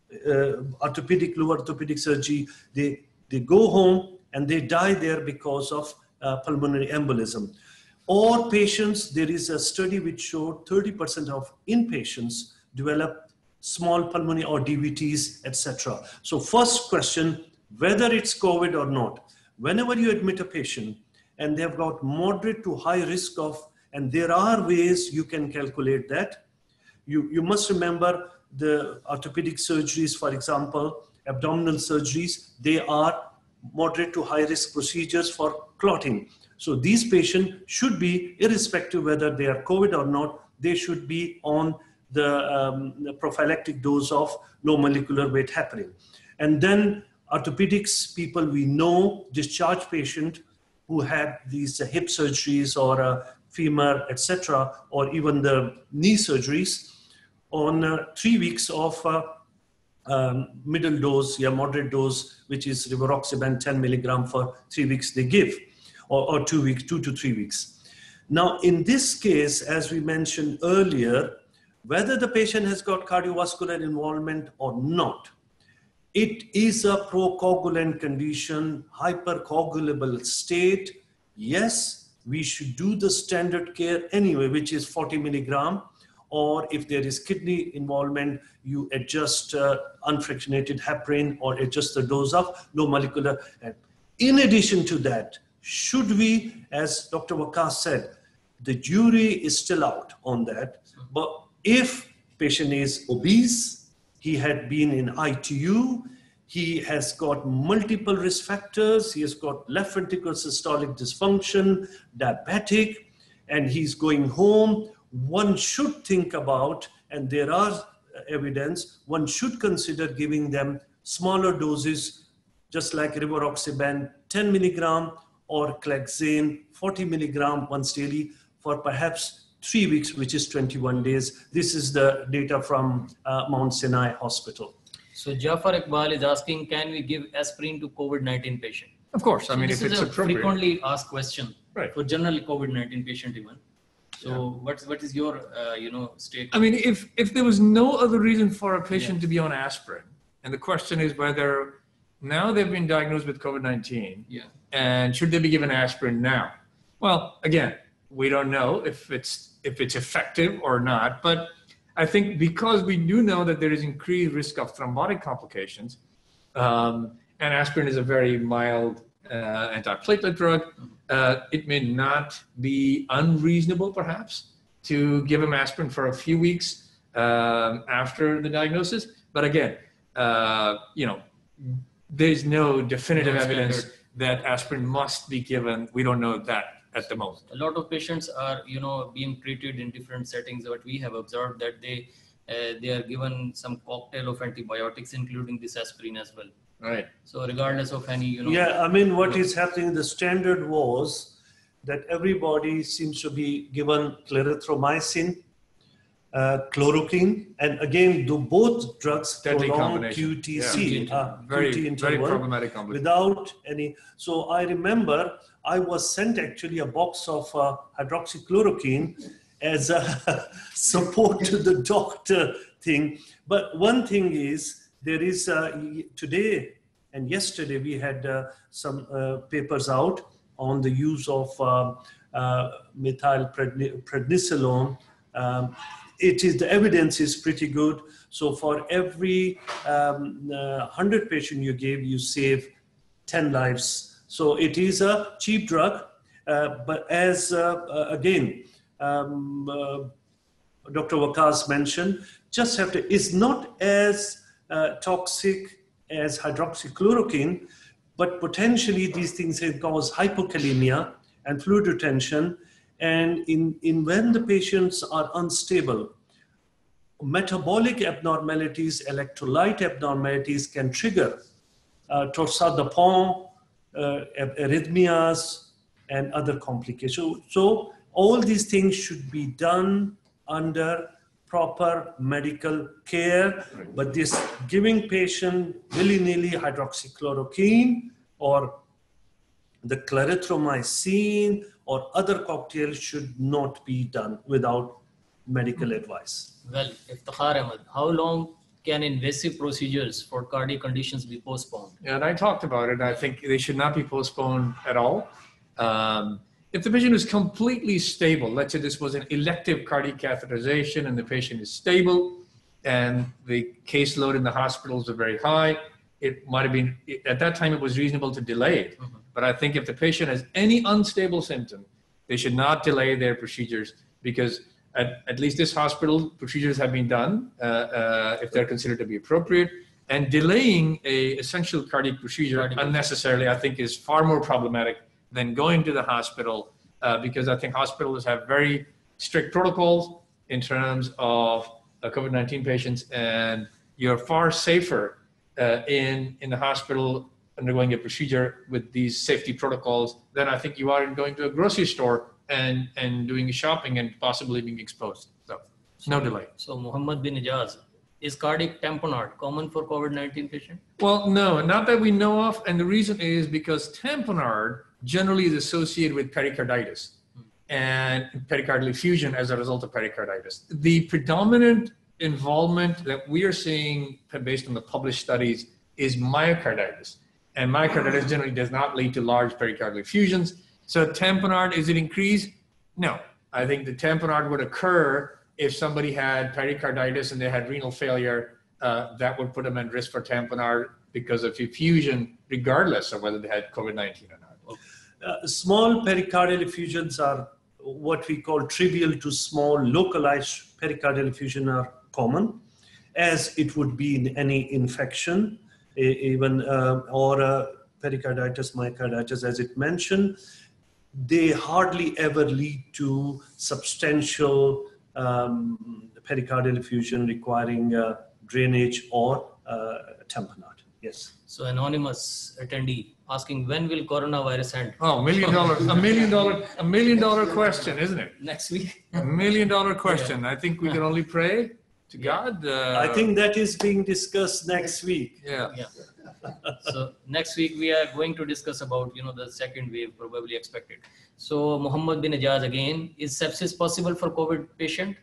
lower orthopedic surgery, they go home and they die there because of pulmonary embolism. Or patients, there is a study which showed 30% of inpatients develop small pulmonary or DVTs, etc. So first question, whether it's COVID or not, whenever you admit a patient and they've got moderate to high risk of, and there are ways you can calculate that. You must remember the orthopedic surgeries, for example, abdominal surgeries, they are moderate to high risk procedures for clotting. So these patients should be, irrespective whether they are COVID or not, they should be on the prophylactic dose of low molecular weight heparin. And then orthopedics people, we know discharge patient who had these hip surgeries or femur, etc., or even the knee surgeries on 3 weeks of middle dose, moderate dose, which is rivaroxaban 10 milligram for 3 weeks they give, or 2 weeks, 2 to 3 weeks. Now, in this case, as we mentioned earlier, whether the patient has got cardiovascular involvement or not, it is a procoagulant condition, hypercoagulable state. Yes, we should do the standard care anyway, which is 40 milligram. Or if there is kidney involvement, you adjust unfractionated heparin or adjust the dose of low molecular. In addition to that, should we, as Dr. Waqas said, the jury is still out on that. But if patient is obese, he had been in ITU, he has got multiple risk factors, he has got left ventricular systolic dysfunction, diabetic, and he's going home, one should think about, and there are evidence, one should consider giving them smaller doses, just like rivaroxaban 10 milligram or Clexane 40 milligram once daily for perhaps 3 weeks, which is 21 days. This is the data from Mount Sinai Hospital. So Jafar Iqbal is asking, can we give aspirin to COVID-19 patient? Of course, I mean, this if it's is a appropriate. frequently asked question, Right. for general COVID-19 patient even. So what is your statement? I mean, if there was no other reason for a patient to be on aspirin, and the question is whether now they've been diagnosed with COVID-19, and should they be given aspirin now? Well, again, we don't know if it's effective or not, but I think because we do know that there is increased risk of thrombotic complications, and aspirin is a very mild antiplatelet drug, it may not be unreasonable, perhaps, to give him aspirin for a few weeks after the diagnosis. But again, there's no definitive evidence that aspirin must be given. We don't know that at the moment. A lot of patients are, being treated in different settings. But we have observed that they are given some cocktail of antibiotics, including this aspirin as well. Right. So regardless of any, Yeah, I mean, what is happening, the standard was that everybody seems to be given clarithromycin, chloroquine, and again, both drugs prolong QTC, very, QT interval, very problematic combination. without any. So I remember I was sent actually a box of hydroxychloroquine as a support to the doctor thing. But one thing is, there is today and yesterday we had some papers out on the use of methylprednisolone. The evidence is pretty good. So for every 100 patients you give, you save 10 lives. So it is a cheap drug, but as again, Dr. Waqas mentioned, just have to, it's not as toxic as hydroxychloroquine, but potentially these things can cause hypokalemia and fluid retention. And when the patients are unstable, metabolic abnormalities, electrolyte abnormalities can trigger torsades de pointes, arrhythmias, and other complications. So all these things should be done under proper medical care. But this giving patient willy-nilly hydroxychloroquine or the clarithromycin or other cocktails should not be done without medical advice. Well, Iftikhar Ahmed, how long can invasive procedures for cardiac conditions be postponed? And I talked about it. I think they should not be postponed at all. If the patient is completely stable, let's say this was an elective cardiac catheterization and the patient is stable and the caseload in the hospitals are very high, it might have been, at that time it was reasonable to delay it. Mm-hmm. But I think if the patient has any unstable symptom, they should not delay their procedures because at least this hospital, procedures have been done if they're considered to be appropriate. And delaying a essential cardiac procedure unnecessarily, I think, is far more problematic than going to the hospital because I think hospitals have very strict protocols in terms of COVID-19 patients, and you're far safer in the hospital undergoing a procedure with these safety protocols than I think you are in going to a grocery store and doing shopping and possibly being exposed. So no delay. So Muhammad bin Ijaz, is cardiac tamponade common for COVID-19 patient? Well, no, not that we know of. And the reason is because tamponade generally is associated with pericarditis and pericardial effusion as a result of pericarditis. The predominant involvement that we are seeing based on the published studies is myocarditis. And myocarditis generally does not lead to large pericardial effusions. So tamponade, is it increased? No. I think the tamponade would occur if somebody had pericarditis and they had renal failure, that would put them at risk for tamponade because of effusion, regardless of whether they had COVID-19 or not. Small pericardial effusions are what we call trivial to small localized pericardial effusion are common, as it would be in any infection, even or pericarditis, myocarditis, as it mentioned. They hardly ever lead to substantial pericardial effusion requiring drainage or tamponade. Yes. So anonymous attendee asking, when will coronavirus end? Oh, a million dollar question, isn't it? Next week. $1 million question. I think we can only pray to God. I think that is being discussed next week. Yeah. So next week we are going to discuss about, the second wave probably expected. So Muhammad bin Ijaz again, is sepsis possible for COVID patient?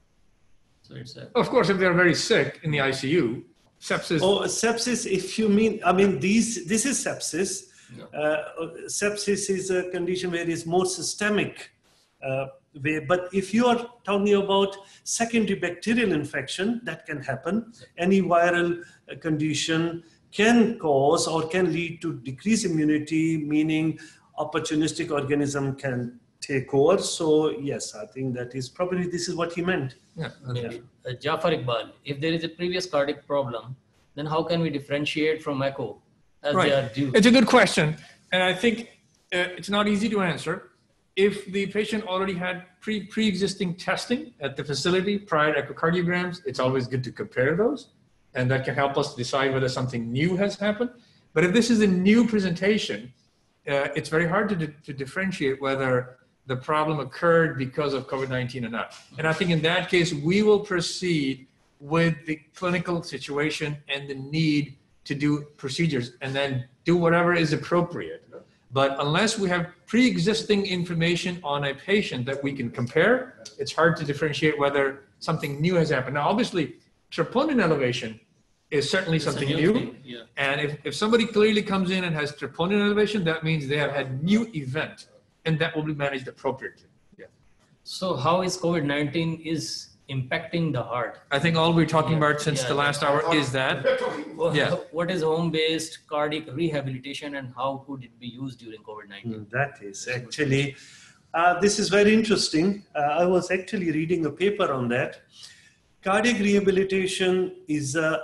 So it's of course, if they're very sick in the ICU, sepsis. Oh, sepsis, if you mean, this is sepsis. Yeah. Sepsis is a condition where it's more systemic way. But if you are talking about secondary bacterial infection, that can happen. Any viral condition can cause or can lead to decreased immunity, meaning opportunistic organism can take over. So yes, I think that is probably, this is what he meant. Yeah. Maybe. Jafar Iqbal, if there is a previous cardiac problem, then how can we differentiate from echo as they are due? It's a good question. And I think it's not easy to answer. If the patient already had pre-existing testing at the facility prior to echocardiograms, it's always good to compare those. And that can help us decide whether something new has happened. But if this is a new presentation, it's very hard to differentiate whether the problem occurred because of COVID-19 or not. And I think in that case, we will proceed with the clinical situation and the need to do procedures and then do whatever is appropriate. But unless we have pre-existing information on a patient that we can compare, it's hard to differentiate whether something new has happened. Now, obviously, troponin elevation is certainly something new. Yeah. And if somebody clearly comes in and has troponin elevation, that means they have had new event, and that will be managed appropriately. Yeah. So how is COVID-19 is impacting the heart? I think all we're talking about since the last hour is that. Yeah. What is home-based cardiac rehabilitation and how could it be used during COVID-19? That is actually, this is very interesting. I was actually reading a paper on that. Cardiac rehabilitation is a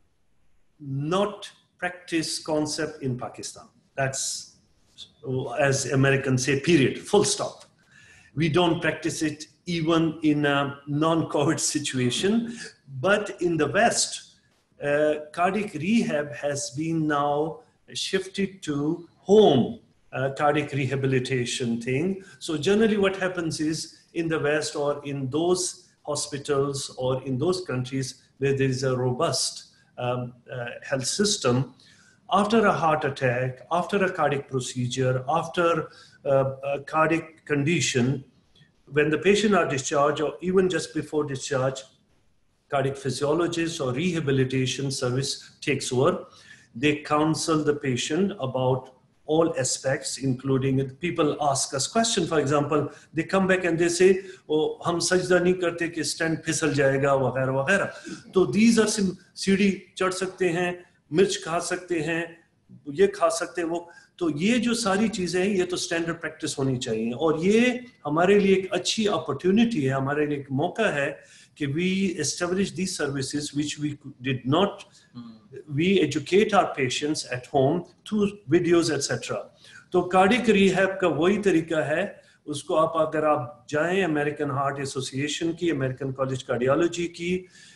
not practiced concept in Pakistan. That's, as Americans say, period, full stop. We don't practice it even in a non-COVID situation. But in the West, cardiac rehab has been now shifted to home cardiac rehabilitation thing. So generally what happens is in the West or in those hospitals or in those countries where there is a robust health system, after a heart attack, after a cardiac procedure, after a cardiac condition, when the patient are discharged or even just before discharge, cardiac physiologist or rehabilitation service takes over. They counsel the patient about all aspects, including people ask us question. For example, they come back and they say, "Oh, हम सजदा नहीं करते कि stand फिसल जाएगा वगैरह वगैरह." तो these are some सीढ़ी चढ़ सकते हैं, मिर्च खा सकते हैं, ये खा सकते हैं वो. तो ये जो सारी चीजें हैं ये तो स्टैंडर्ड प्रैक्टिस होनी चाहिए और ये हमारे लिए एक अच्छी अपॉर्चुनिटी है, हमारे लिए एक मौका है कि we establish these services which we did not. We educate our patients at home through videos etc. तो कार्डियक रिहैब का वही तरीका है. उसको अगर आप जाएं अमेरिकन हार्ट एसोसिएशन की, अमेरिकन कॉलेज कार्डियोलॉजी की,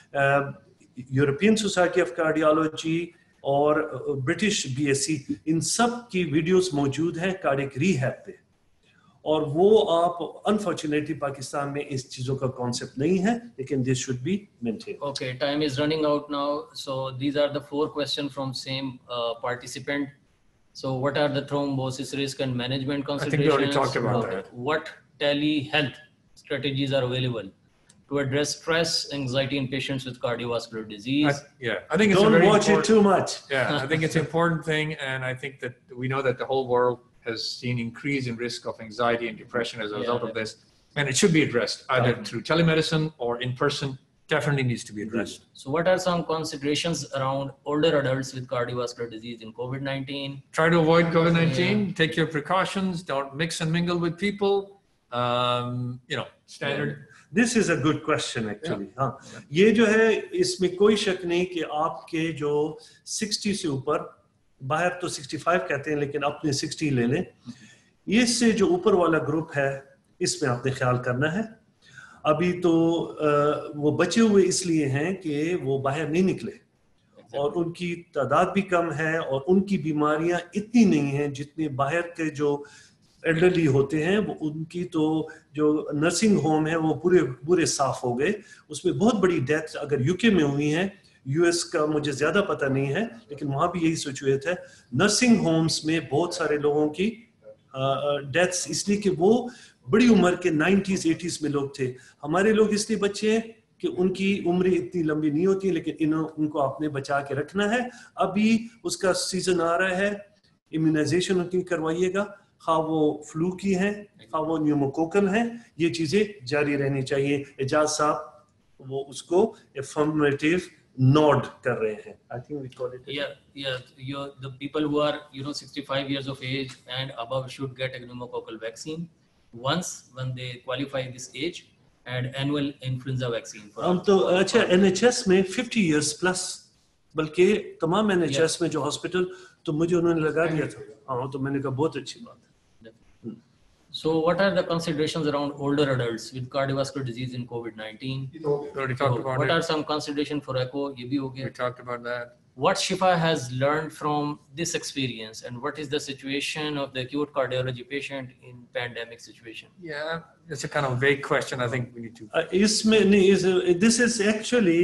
यूरोपियन सोसाइटी ऑफ कार्डियोलॉजी और ब्रिटिश बीएससी, इन सब की वीडियोस मौजूद हैं कार्डियक रिहैब पे. और वो आप अनफॉर्चुनेटली पाकिस्तान में इस चीजों का कॉन्सेप्ट नहीं है, लेकिन this should be maintained. Okay, time is running out now. So these are the 4 questions from same participant. So what are the thrombosis risk and management considerations? I think we already talked about that. What telehealth strategies are available to address stress, anxiety in patients with cardiovascular disease? I think it's Don't watch it too much. Yeah, I think it's an important thing, and I think that we know that the whole world has seen increase in risk of anxiety and depression as a result of this, and it should be addressed either through telemedicine or in person. Definitely needs to be addressed. So what are some considerations around older adults with cardiovascular disease in COVID-19? Try to avoid COVID-19, take your precautions, don't mix and mingle with people, standard. This is a good question actually. हाँ, ये जो है इसमें कोई शक नहीं कि आपके जो 60 से ऊपर, बाहर तो 65 कहते हैं लेकिन अपने 60 ले लें, ये से जो ऊपर वाला ग्रुप है इसमें आपने ख्याल करना है. अभी तो वो बचे हुए इसलिए हैं कि वो बाहर नहीं निकले और उनकी तादाद भी कम है और उनकी बीमारियां इतनी नहीं हैं जितने बाहर के जो एल्डरली होते हैं. वो उनकी तो जो नर्सिंग होम है वो पूरे साफ हो गए. उसमें बहुत बड़ी डेथ अगर यूके में हुई है, यूएस का मुझे ज्यादा पता नहीं है, लेकिन वहां भी यही सिचुएशन है. नर्सिंग होम्स में बहुत सारे लोगों की डेथ्स इसलिए कि वो बड़ी उम्र के 90s 80s में लोग थे. हमारे लोग इसलिए बच्चे हैं कि उनकी उम्र इतनी लंबी नहीं होती, लेकिन उनको आपने बचा के रखना है. अभी उसका सीजन आ रहा है, इम्यूनाइजेशन उनकी करवाइएगा, खा वो फ्लू की है, खा वो न्यूमोकोकल है. ये चीजें जारी रहनी चाहिए. एजाज साहब वो उसको अफर्मेटिव नोड कर रहे हैं. I think we call it. The people who are 65 years of age and above should get a pneumococcal vaccine once when they qualify this age, and annual influenza vaccine. हम तो अच्छा NHS में 50 years plus, बल्कि तमाम NHS में जो hospital तो मुझे उन्होंने लगा दिया था. हाँ, तो मैंने कहा बहुत अच्छी बात है. So what are the considerations around older adults with cardiovascular disease in COVID-19? We already talked about What it. are some considerations for echo? ये भी हो गया. We talked about that. What Shifa has learned from this experience, and what is the situation of the acute cardiology patient in pandemic situation? Yeah, it's a kind of vague question. I think we need to. This is actually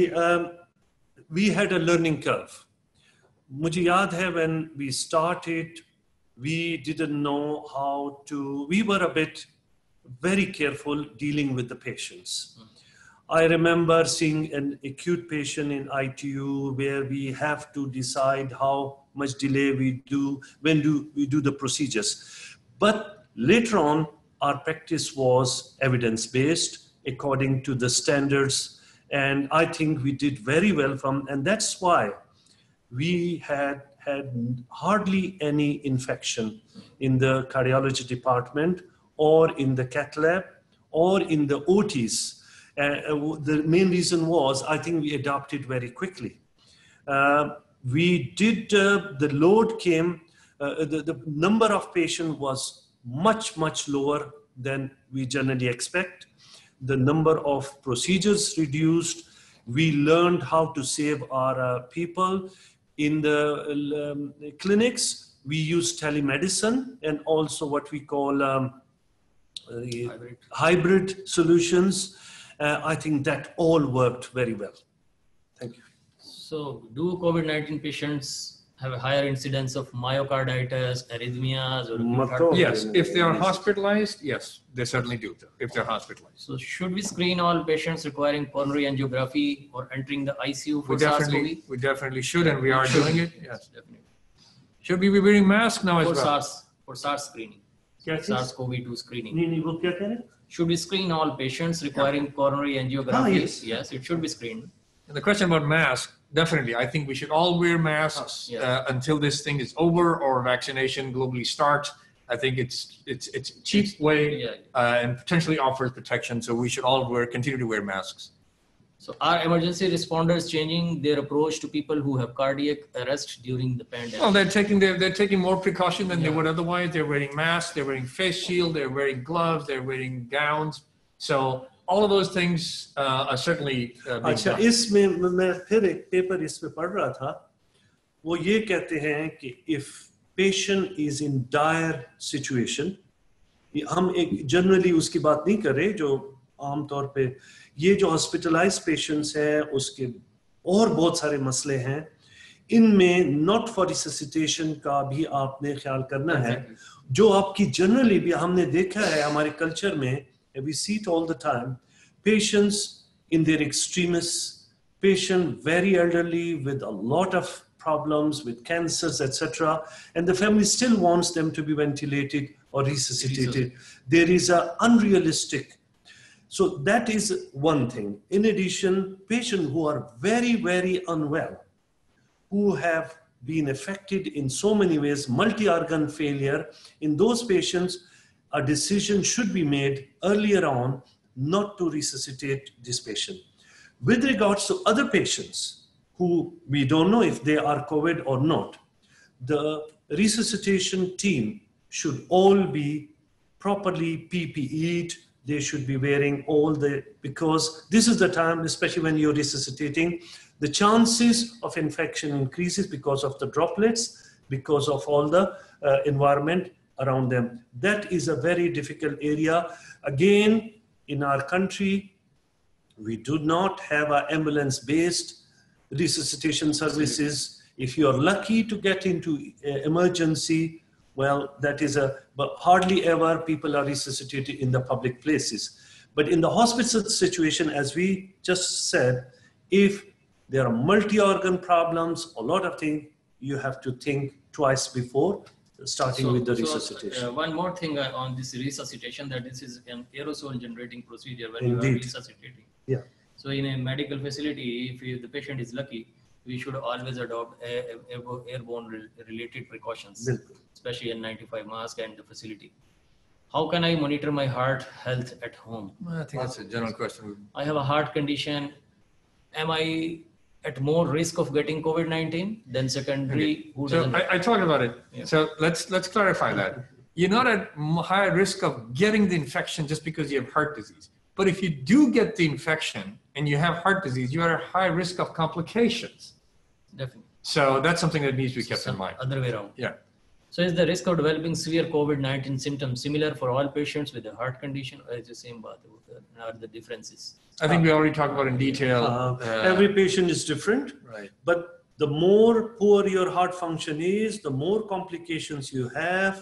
we had a learning curve. मुझे याद है when we started, we didn't know how to. We were a bit very careful dealing with the patients. I remember seeing an acute patient in ITU where we have to decide how much delay we do, when do we do the procedures. But later on, our practice was evidence-based according to the standards. And I think we did very well and that's why we had hardly any infection in the cardiology department or in the cath lab or in the OTs. The main reason was, I think we adapted very quickly. We did, the load came, the number of patients was much lower than we generally expect. The number of procedures reduced. We learned how to save our people. In the clinics, we use telemedicine and also what we call hybrid solutions. I think that all worked very well. Thank you. So do COVID-19 patients have a higher incidence of myocarditis, arrhythmias, or acute heart failure? Yes, if they are hospitalized, yes, they certainly do, if they're hospitalized. So should we screen all patients requiring coronary angiography or entering the ICU for We SARS-CoV? definitely should, and we are doing it, yes. Definitely. Should we be wearing masks now as For well? SARS screening, क्या चीज़? SARS-CoV-2 screening. नहीं वो क्या कह रहे हैं? Should we screen all patients requiring coronary angiography? yes. Yes, it should be screened. And the question about masks, definitely, I think we should all wear masks until this thing is over or vaccination globally starts. I think it's a cheap way and potentially offers protection, so we should all continue to wear masks. So are emergency responders changing their approach to people who have cardiac arrest during the pandemic? Well, they're taking more precaution than they would otherwise. They're wearing masks, they're wearing face shield, they're wearing gloves, they're wearing gowns. So all of those things are certainly being अच्छा done. इसमें मैं फिर एक paper इसमें पढ़ रहा था वो ये कहते हैं कि if patient is in dire situation हम एक जनरली उसकी बात नहीं कर रहे जो आमतौर पे ये जो हॉस्पिटलाइज्ड पेशेंट्स हैं उसके और बहुत सारे मसले हैं इनमें नॉट फॉर रिससिटेशन का भी आपने ख्याल करना है जो आपकी जनरली भी हमने देखा है हमारे कल्चर में we see it all the time patients in their extremis patient very elderly with a lot of problems with cancers etc and the family still wants them to be ventilated or resuscitated there is a unrealistic so that is one thing in addition patients who are very very unwell who have been affected in so many ways multi-organ failure in those patients a decision should be made earlier on not to resuscitate this patient. With regards to other patients who we don't know if they are COVID or not, the resuscitation team should all be properly PPE'd. They should be wearing because this is the time, especially when you're resuscitating, the chances of infection increases because of the droplets, because of all the environment around them. That is a very difficult area. Again, in our country, we do not have an ambulance-based resuscitation services. If you are lucky to get into emergency, well, that is but hardly ever people are resuscitated in the public places. But in the hospital situation, as we just said, if there are multi-organ problems, a lot of things, you have to think twice before starting with the resuscitation. One more thing on this resuscitation, that this is an aerosol generating procedure when Indeed. you are resuscitating. Yeah. So in a medical facility, if the patient is lucky, we should always adopt airborne related precautions, especially N95 mask and the facility. How can I monitor my heart health at home? I think that's a general question. I have a heart condition. Am I at more risk of getting COVID-19 than secondary? Who So doesn't? I talked about it. Yeah. So let's clarify that. You're not at high risk of getting the infection just because you have heart disease. But if you do get the infection and you have heart disease, you are at high risk of complications. Definitely. So that's something that needs to be kept in mind. Other way around. Yeah. So is the risk of developing severe COVID-19 symptoms similar for all patients with a heart condition, or is the same? Are the differences? I think we already talked about in detail. Every patient is different, Right. but the more poor your heart function is, the more complications you have,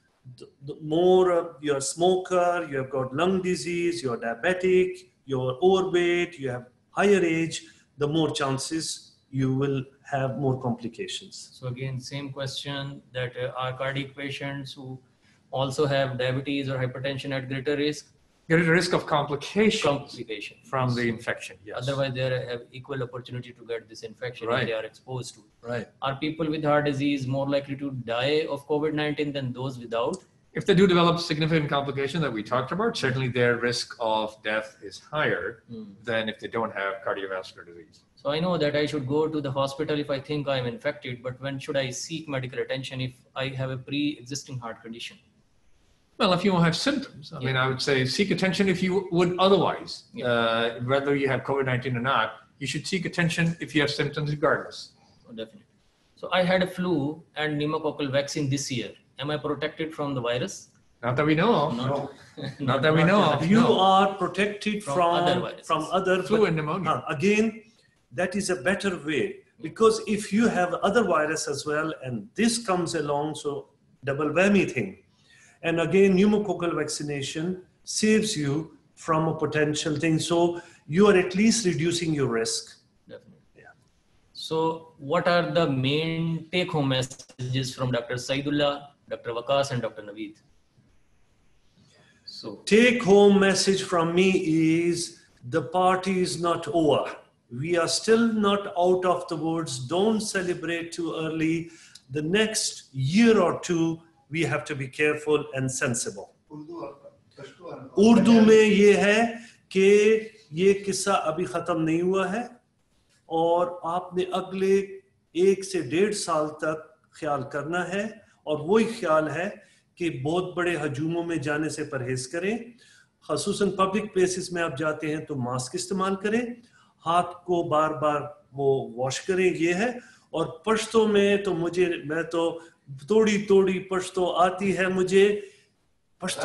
the more you're a smoker, you have got lung disease, you're diabetic, you're overweight, you have higher age, the more chances you will have more complications. So again, same question, that are cardiac patients who also have diabetes or hypertension at greater risk? There is a risk of complication from the infection, yes. Otherwise, they have equal opportunity to get this infection Right. if they are exposed to it. Right. Are people with heart disease more likely to die of COVID-19 than those without? If they do develop significant complication that we talked about, certainly their risk of death is higher than if they don't have cardiovascular disease. So I know that I should go to the hospital if I think I am infected, but when should I seek medical attention if I have a pre-existing heart condition? Well, if you don't have symptoms, I mean, I would say seek attention if you would otherwise. Whether you have COVID-19 or not, you should seek attention if you have symptoms regardless. Oh, definitely. So I had a flu and pneumococcal vaccine this year. Am I protected from the virus? Not that we know of. Not, Not that we know of. You No. are protected From from other viruses. other Flu and pneumonia. again, that is a better way, because if you have other virus as well and this comes along, so double whammy thing. And again, pneumococcal vaccination saves you from a potential thing. So you are at least reducing your risk. Definitely. Yeah. So what are the main take-home messages from Dr. Saidullah, Dr. Waqas, and Dr. Naveed? So Take home message from me is the party is not over. We are still not out of the woods. Don't celebrate too early. The next year or two, we have to be careful and sensible. Urdu में ये है कि ये किस्सा अभी खत्म नहीं हुआ है और आपने अगले 1 से 1.5 साल तक ख्याल करना है, और वही ख्याल है कि बहुत बड़े हजूमों में जाने से परहेज करें। ख़ुसूसन पब्लिक प्लेसेस में आप जाते हैं तो मास्क इस्तेमाल करें, हाथ को बार बार वो वॉश करें, ये है। और पश्तो में तो मैं तो तोड़ी पश्तो आती है मुझे। पश्तो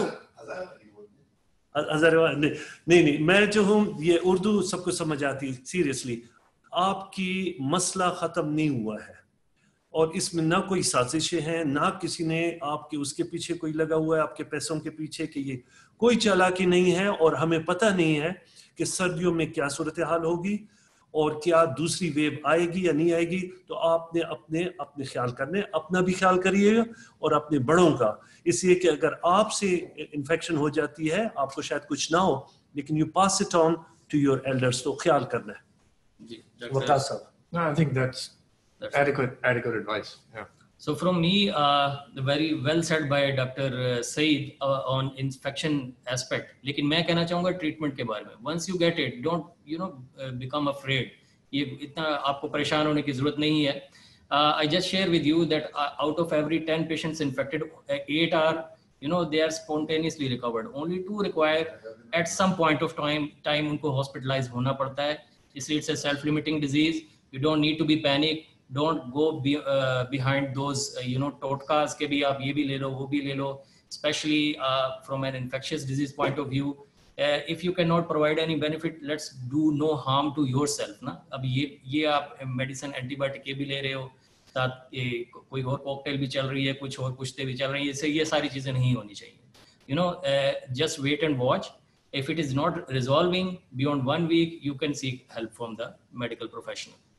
नहीं, मैं जो हूँ ये उर्दू सबको समझ आती, सीरियसली। आपकी मसला ख़त्म नहीं हुआ है और इसमें ना कोई साजिशें हैं, ना किसी ने आपके उसके पीछे कोई लगा हुआ है, आपके पैसों के पीछे, कि ये कोई चालाकी नहीं है। और हमें पता नहीं है कि सर्दियों में क्या सूरत हाल होगी और क्या दूसरी वेव आएगी या नहीं आएगी। तो आपने अपने ख्याल करने, अपना भी ख्याल करिएगा और अपने बड़ों का, इसलिए कि अगर आपसे इन्फेक्शन हो जाती है, आपको शायद कुछ ना हो, लेकिन you pass it on to your elders, तो ख्याल करना है। जी, वक़ास साहब। No, I think that's adequate advice. Yeah. So from me, very well said by Dr. Saeed on infection aspect. लेकिन मैं कहना चाहूँगा ट्रीटमेंट के बारे में. Once you get it, don't become afraid. ये इतना आपको परेशान होने की जरूरत नहीं है. I just share with you that out of every 10 patients infected, 8 are, they are spontaneously recovered. Only 2 require at some point of time उनको hospitalized होना पड़ता है. इसलिए it's a self-limiting disease. You don't need to be panic. Don't go behind those, totkas के भी आप ये भी ले लो, वो भी ले लो. Especially from an infectious disease point of view, if you cannot provide any benefit, let's do no harm to yourself. ना अब ये आप medicine antibiotic ये भी ले रहे हो, साथ कोई और cocktail भी चल रही है, कुछ और पुश्ते भी चल रही है, इससे ये सारी चीजें नहीं होनी चाहिए. Just wait and watch. If it is not resolving beyond 1 week, you can seek help from the medical professional.